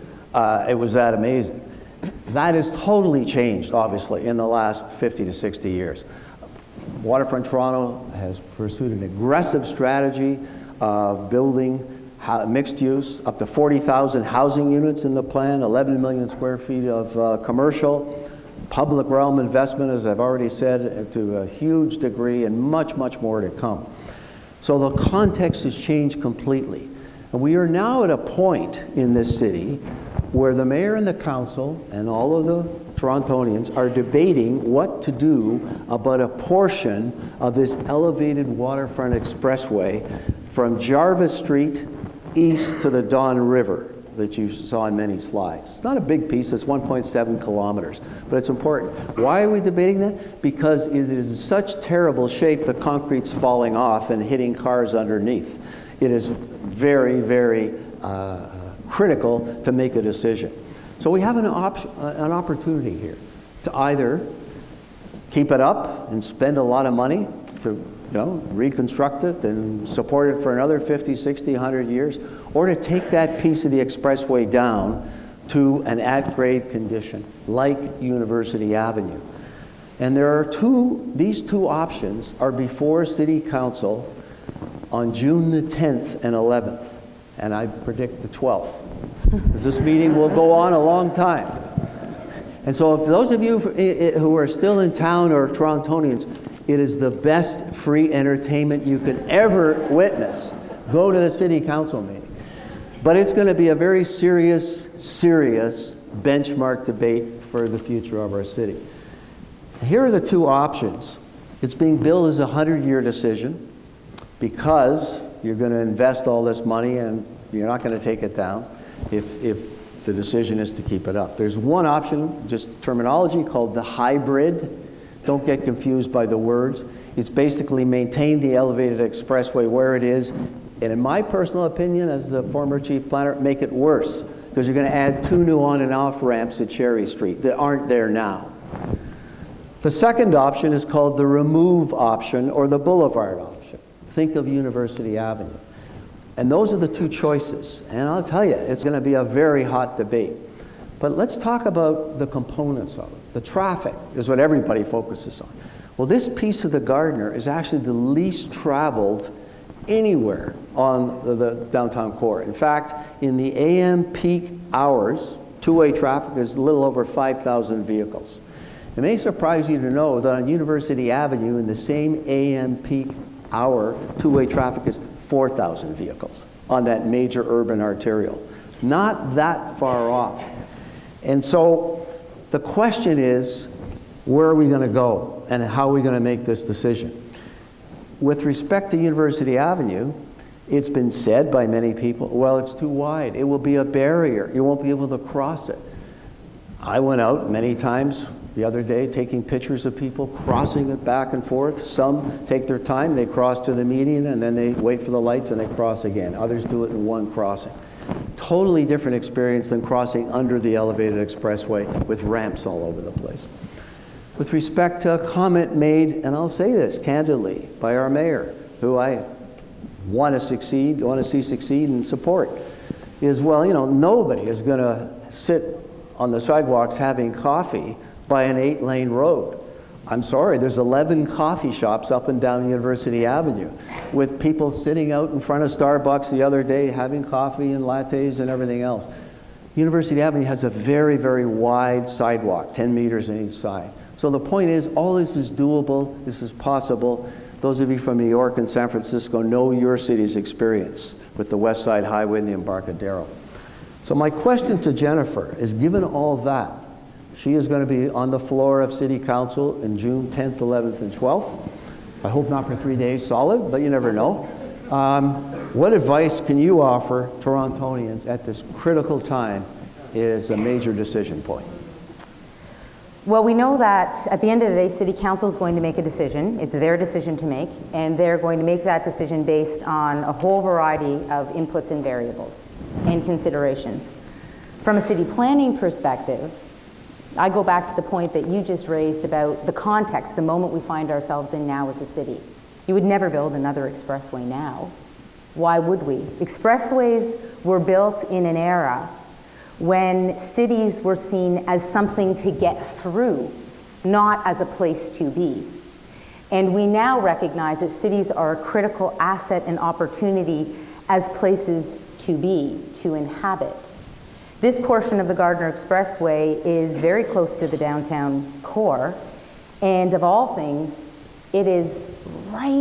It was that amazing. That has totally changed, obviously, in the last 50 to 60 years. Waterfront Toronto has pursued an aggressive strategy of building mixed use, up to 40,000 housing units in the plan, 11 million square feet of commercial, public realm investment, as I've already said, to a huge degree, and much, much more to come. So the context has changed completely. And we are now at a point in this city where the mayor and the council and all of the Torontonians are debating what to do about a portion of this elevated waterfront expressway from Jarvis Street east to the Don River that you saw in many slides. It's not a big piece, it's 1.7 kilometers, but it's important. Why are we debating that? Because it is in such terrible shape the concrete's falling off and hitting cars underneath. It is very, very critical to make a decision. So we have an opportunity here to either keep it up and spend a lot of money to reconstruct it and support it for another 50, 60, 100 years, or to take that piece of the expressway down to an at-grade condition, like University Avenue. And there are these two options are before City Council on June the 10th and 11th, and I predict the 12th, because this meeting will go on a long time. And so if those of you who are still in town or Torontonians, it is the best free entertainment you could ever witness. Go to the City Council meeting. But it's going to be a very serious, serious benchmark debate for the future of our city. Here are the two options. It's being billed as a 100-year decision because you're going to invest all this money and you're not going to take it down if the decision is to keep it up. There's one option, just terminology, called the hybrid. Don't get confused by the words. It's basically maintain the elevated expressway where it is, and in my personal opinion, as the former chief planner, make it worse, because you're going to add 2 new on and off ramps at Cherry Street that aren't there now. The second option is called the remove option or the boulevard option. Think of University Avenue. And those are the two choices. And I'll tell you, it's going to be a very hot debate. But let's talk about the components of it. The traffic is what everybody focuses on. Well, this piece of the Gardiner is actually the least traveled anywhere on the downtown core. In fact, in the AM peak hours, two-way traffic is a little over 5,000 vehicles. It may surprise you to know that on University Avenue, in the same AM peak hour, two-way traffic is 4,000 vehicles on that major urban arterial. Not that far off. And so the question is, where are we going to go and how are we going to make this decision? With respect to University Avenue, it's been said by many people, well, it's too wide. It will be a barrier. You won't be able to cross it. I went out many times the other day taking pictures of people crossing it back and forth. Some take their time, they cross to the median, and then they wait for the lights and they cross again. Others do it in one crossing. Totally different experience than crossing under the elevated expressway with ramps all over the place. With respect to a comment made, and I'll say this candidly, by our mayor, who I want to see succeed and support, is, well, nobody is going to sit on the sidewalks having coffee by an 8-lane road. I'm sorry, there's 11 coffee shops up and down University Avenue with people sitting out in front of Starbucks the other day having coffee and lattes and everything else. University Avenue has a very, very wide sidewalk, 10 meters on each side. So the point is, all this is doable, this is possible. Those of you from New York and San Francisco know your city's experience with the West Side Highway and the Embarcadero. So my question to Jennifer is, given all that, she is going to be on the floor of City Council in June 10th, 11th, and 12th. I hope not for 3 days solid, but you never know. What advice can you offer Torontonians at this critical time is a major decision point? Well, we know that at the end of the day, City Council is going to make a decision. It's their decision to make, and they're going to make that decision based on a whole variety of inputs and variables and considerations. From a city planning perspective, I go back to the point that you just raised about the context, the moment we find ourselves in now as a city. You would never build another expressway now. Why would we? Expressways were built in an era when cities were seen as something to get through, not as a place to be. And we now recognize that cities are a critical asset and opportunity as places to be, to inhabit. This portion of the Gardiner Expressway is very close to the downtown core, and of all things, it is right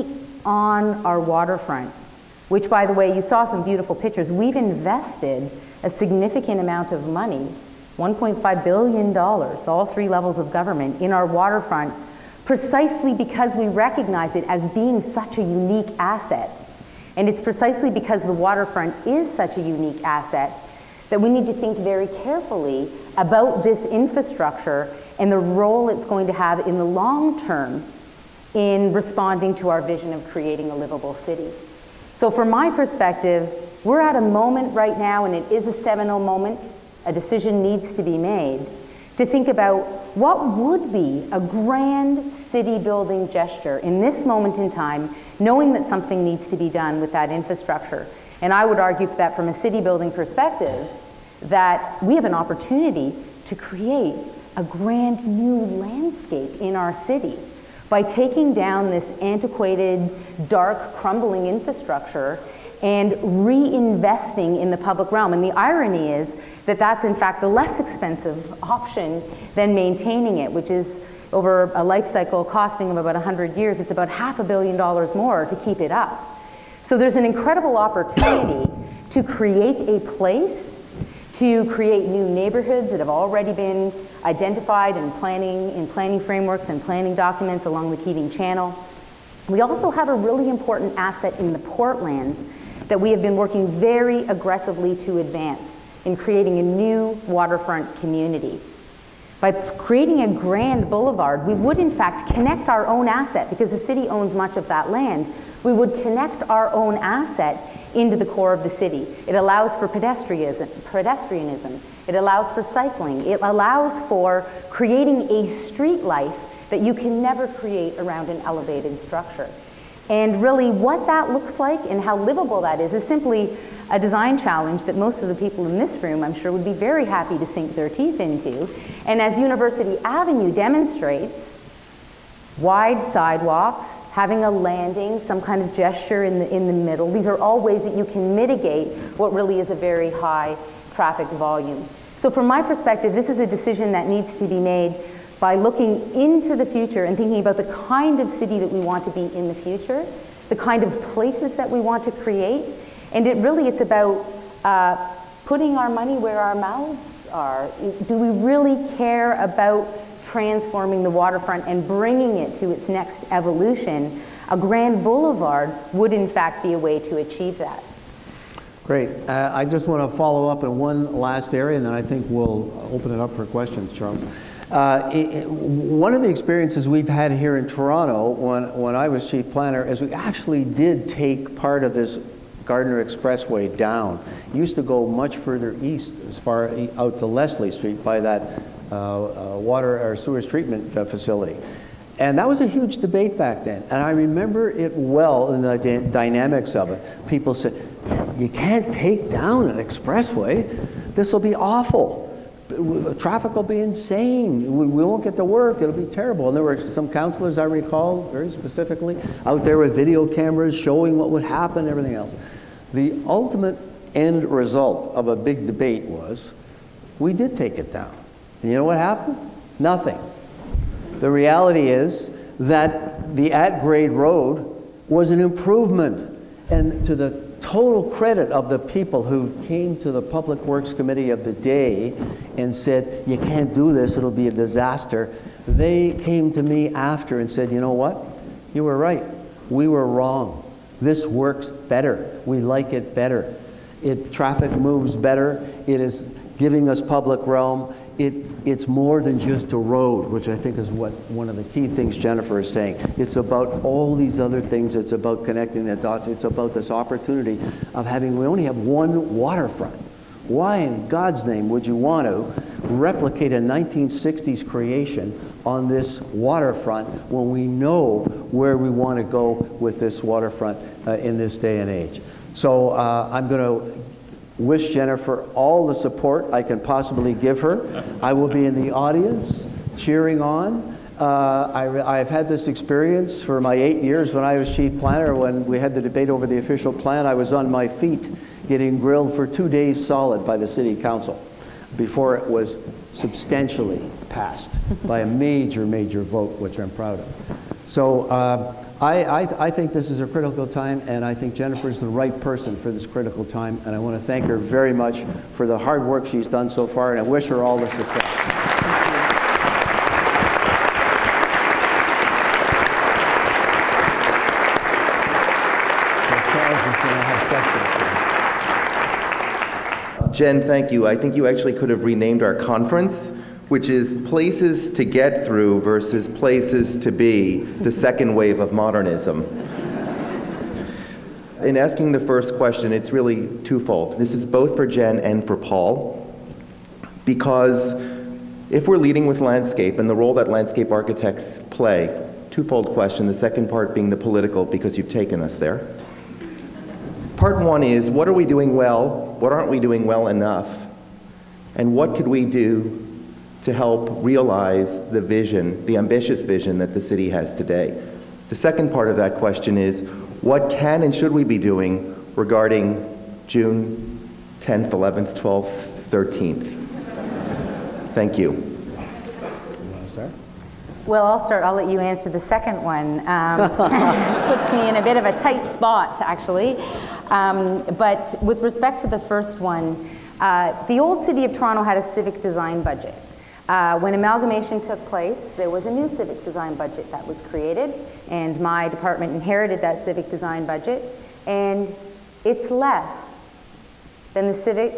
on our waterfront, which, by the way, you saw some beautiful pictures. We've invested a significant amount of money, $1.5 billion, all three levels of government, in our waterfront, precisely because we recognize it as being such a unique asset. And it's precisely because the waterfront is such a unique asset that we need to think very carefully about this infrastructure and the role it's going to have in the long term in responding to our vision of creating a livable city. So from my perspective, we're at a moment right now, and it is a seminal moment, a decision needs to be made, to think about what would be a grand city building gesture in this moment in time, knowing that something needs to be done with that infrastructure. And I would argue that from a city building perspective, that we have an opportunity to create a grand new landscape in our city by taking down this antiquated, dark, crumbling infrastructure and reinvesting in the public realm. And the irony is that that's in fact the less expensive option than maintaining it, which is over a life cycle costing of about 100 years, it's about $500 million more to keep it up. So there's an incredible opportunity to create a place, to create new neighborhoods that have already been identified in planning frameworks and planning documents along the Keating Channel. We also have a really important asset in the Portlands that we have been working very aggressively to advance in creating a new waterfront community. By creating a grand boulevard, we would in fact connect our own asset, because the city owns much of that land. We would connect our own asset into the core of the city. It allows for pedestrianism. It allows for cycling. It allows for creating a street life that you can never create around an elevated structure. And really what that looks like and how livable that is simply a design challenge that most of the people in this room, I'm sure, would be very happy to sink their teeth into. And as University Avenue demonstrates, wide sidewalks, having a landing, some kind of gesture in the middle, these are all ways that you can mitigate what really is a very high traffic volume. So from my perspective, this is a decision that needs to be made by looking into the future and thinking about the kind of city that we want to be in the future, the kind of places that we want to create. And it's about putting our money where our mouths are. Do we really care about transforming the waterfront and bringing it to its next evolution? A grand boulevard would in fact be a way to achieve that. Great. I just want to follow up in one last area, and then I think we'll open it up for questions, Charles. One of the experiences we've had here in Toronto when I was chief planner is we actually did take part of this Gardiner Expressway down. It used to go much further east, as far out to Leslie Street by that water or sewage treatment facility. And that was a huge debate back then. And I remember it well in the dynamics of it. People said, you can't take down an expressway. This will be awful. traffic will be insane. We won't get to work. It'll be terrible. And there were some councillors, I recall, very specifically, out there with video cameras showing what would happen and everything else. The ultimate end result of a big debate was we did take it down. And you know what happened? Nothing. The reality is that the at-grade road was an improvement. And to the total credit of the people who came to the Public Works Committee of the day and said, you can't do this, it'll be a disaster, they came to me after and said, you know what? You were right. We were wrong. This works better. We like it better. Traffic moves better. It is giving us public realm. It's more than just a road, which I think is what one of the key things Jennifer is saying. It's about all these other things. It's about connecting the dots. It's about this opportunity of we only have one waterfront. Why in God's name would you want to replicate a 1960s creation on this waterfront when we know where we want to go with this waterfront in this day and age? So I'm going to wish Jennifer all the support I can possibly give her. I will be in the audience cheering on. I've had this experience for my 8 years when I was chief planner. When we had the debate over the official plan, I was on my feet getting grilled for 2 days solid by the city council before it was substantially passed by a major vote, which I'm proud of. So I think this is a critical time, and I think Jennifer is the right person for this critical time, and I want to thank her very much for the hard work she's done so far, and I wish her all the success. Jen, thank you. I think you actually could have renamed our conference, which is Places to Get Through versus Places to Be, the second wave of modernism. In asking the first question, it's really twofold. This is both for Jen and for Paul, because if we're leading with landscape and the role that landscape architects play, twofold question, the second part being the political, because you've taken us there. Part one is, what are we doing well? What aren't we doing well enough? And what could we do to help realize the vision, the ambitious vision that the city has today? The second part of that question is, what can and should we be doing regarding June 10th, 11th, 12th, 13th? Thank you. Well, I'll start. I'll let you answer the second one. Puts me in a bit of a tight spot, actually. But with respect to the first one, the old City of Toronto had a civic design budget. When amalgamation took place, there was a new civic design budget that was created, and my department inherited that civic design budget, and it's less than the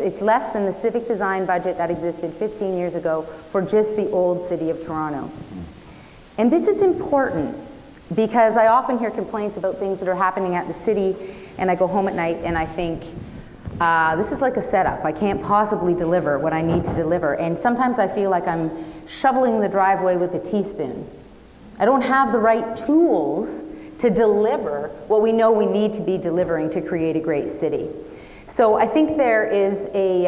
civic design budget that existed 15 years ago for just the old City of Toronto. And this is important because I often hear complaints about things that are happening at the city, and I go home at night and I think, this is like a setup. I can't possibly deliver what I need to deliver. And sometimes I feel like I'm shoveling the driveway with a teaspoon. I don't have the right tools to deliver what we know we need to be delivering to create a great city. So I think there's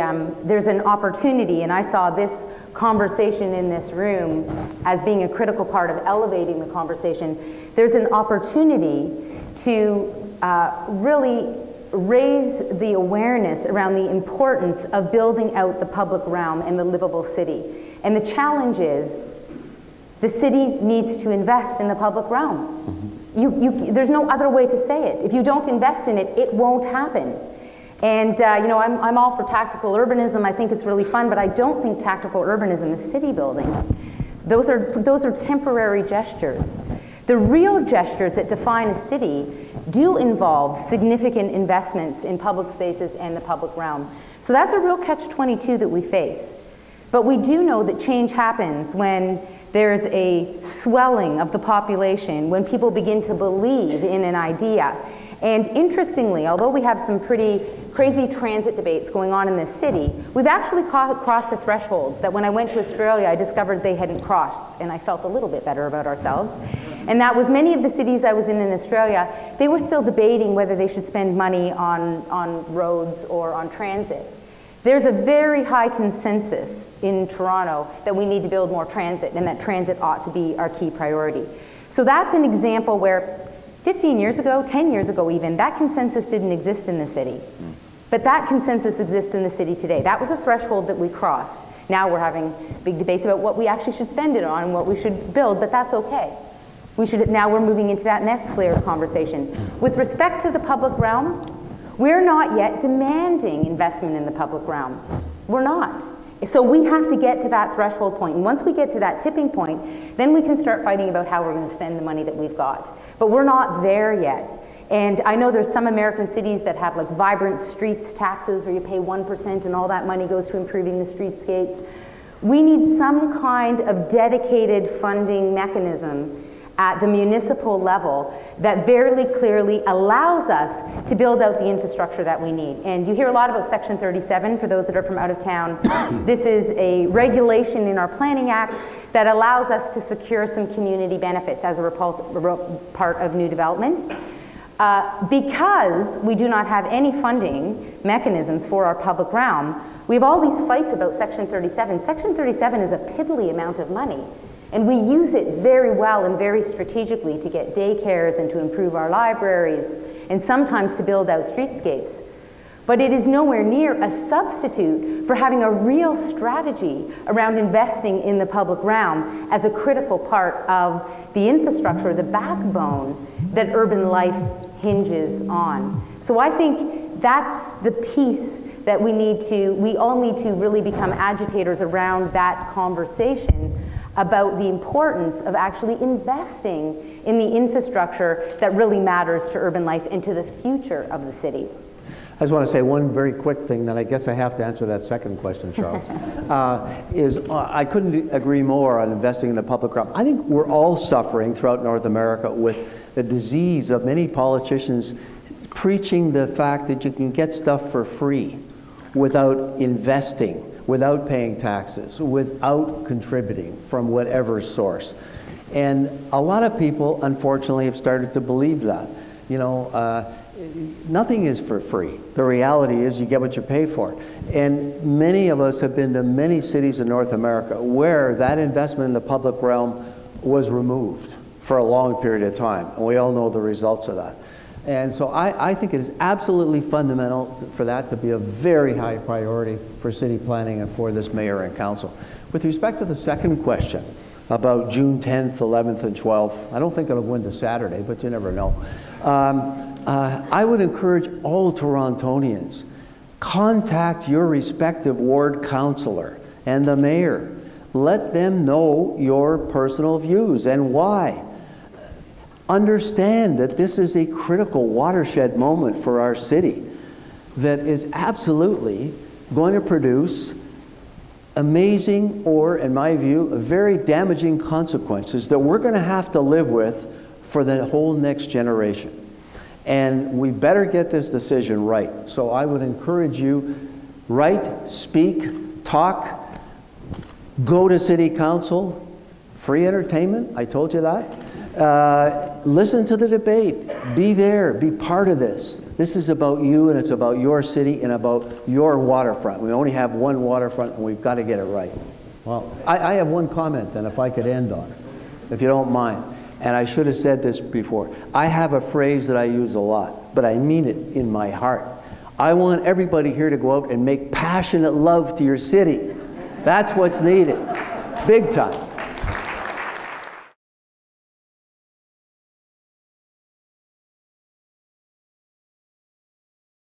an opportunity, and I saw this conversation in this room as being a critical part of elevating the conversation. There's an opportunity to really raise the awareness around the importance of building out the public realm and the livable city. And the challenge is, the city needs to invest in the public realm. There's no other way to say it. If you don't invest in it, it won't happen. And you know, I'm all for tactical urbanism. I think it's really fun, but I don't think tactical urbanism is city building. Those are temporary gestures. The real gestures that define a city do involve significant investments in public spaces and the public realm. So that's a real catch-22 that we face. But we do know that change happens when there's a swelling of the population, when people begin to believe in an idea. And interestingly, although we have some pretty crazy transit debates going on in this city, we've actually crossed a threshold that when I went to Australia, I discovered they hadn't crossed, and I felt a little bit better about ourselves. And that was many of the cities I was in Australia, they were still debating whether they should spend money on roads or on transit. There's a very high consensus in Toronto that we need to build more transit and that transit ought to be our key priority. So that's an example where 15 years ago, 10 years ago even, that consensus didn't exist in the city. But that consensus exists in the city today. That was a threshold that we crossed. Now we're having big debates about what we actually should spend it on and what we should build, but that's okay. Now we're moving into that next layer of conversation. With respect to the public realm, we're not yet demanding investment in the public realm. We're not. So we have to get to that threshold point. And once we get to that tipping point, then we can start fighting about how we're going to spend the money that we've got. But we're not there yet. And I know there's some American cities that have like vibrant streets taxes where you pay 1% and all that money goes to improving the streetscapes. We need some kind of dedicated funding mechanism at the municipal level that very clearly allows us to build out the infrastructure that we need. And you hear a lot about Section 37 for those that are from out of town. This is a regulation in our Planning Act that allows us to secure some community benefits as a part of new development. Because we do not have any funding mechanisms for our public realm, we have all these fights about Section 37. Section 37 is a piddly amount of money. And we use it very well and very strategically to get daycares and to improve our libraries and sometimes to build out streetscapes. But it is nowhere near a substitute for having a real strategy around investing in the public realm as a critical part of the infrastructure, the backbone that urban life hinges on. So I think that's the piece that we all need to really become agitators around that conversation about the importance of actually investing in the infrastructure that really matters to urban life and to the future of the city. I just want to say one very quick thing, then I guess I have to answer that second question, Charles. I couldn't agree more on investing in the public realm. I think we're all suffering throughout North America with the disease of many politicians preaching the fact that you can get stuff for free without investing, without paying taxes, without contributing from whatever source. And a lot of people, unfortunately, have started to believe that. You know, nothing is for free. The reality is you get what you pay for. And many of us have been to many cities in North America where that investment in the public realm was removed for a long period of time. And we all know the results of that. And so I think it is absolutely fundamental for that to be a very high priority for city planning and for this mayor and council. With respect to the second question about June 10th, 11th, and 12th, I don't think it'll win to Saturday, but you never know. I would encourage all Torontonians, contact your respective ward councillor and the mayor. Let them know your personal views and why. Understand that this is a critical watershed moment for our city that is absolutely going to produce amazing or, in my view, very damaging consequences that we're going to have to live with for the whole next generation. And we better get this decision right. So I would encourage you, write, speak, talk, go to city council, free entertainment, I told you that. Listen to the debate, be there, be part of this. This is about you and it's about your city and about your waterfront. We only have one waterfront and we've got to get it right. Well, I have one comment then if I could end on it, if you don't mind. And I should have said this before. I have a phrase that I use a lot, but I mean it in my heart. I want everybody here to go out and make passionate love to your city. That's what's needed, big time.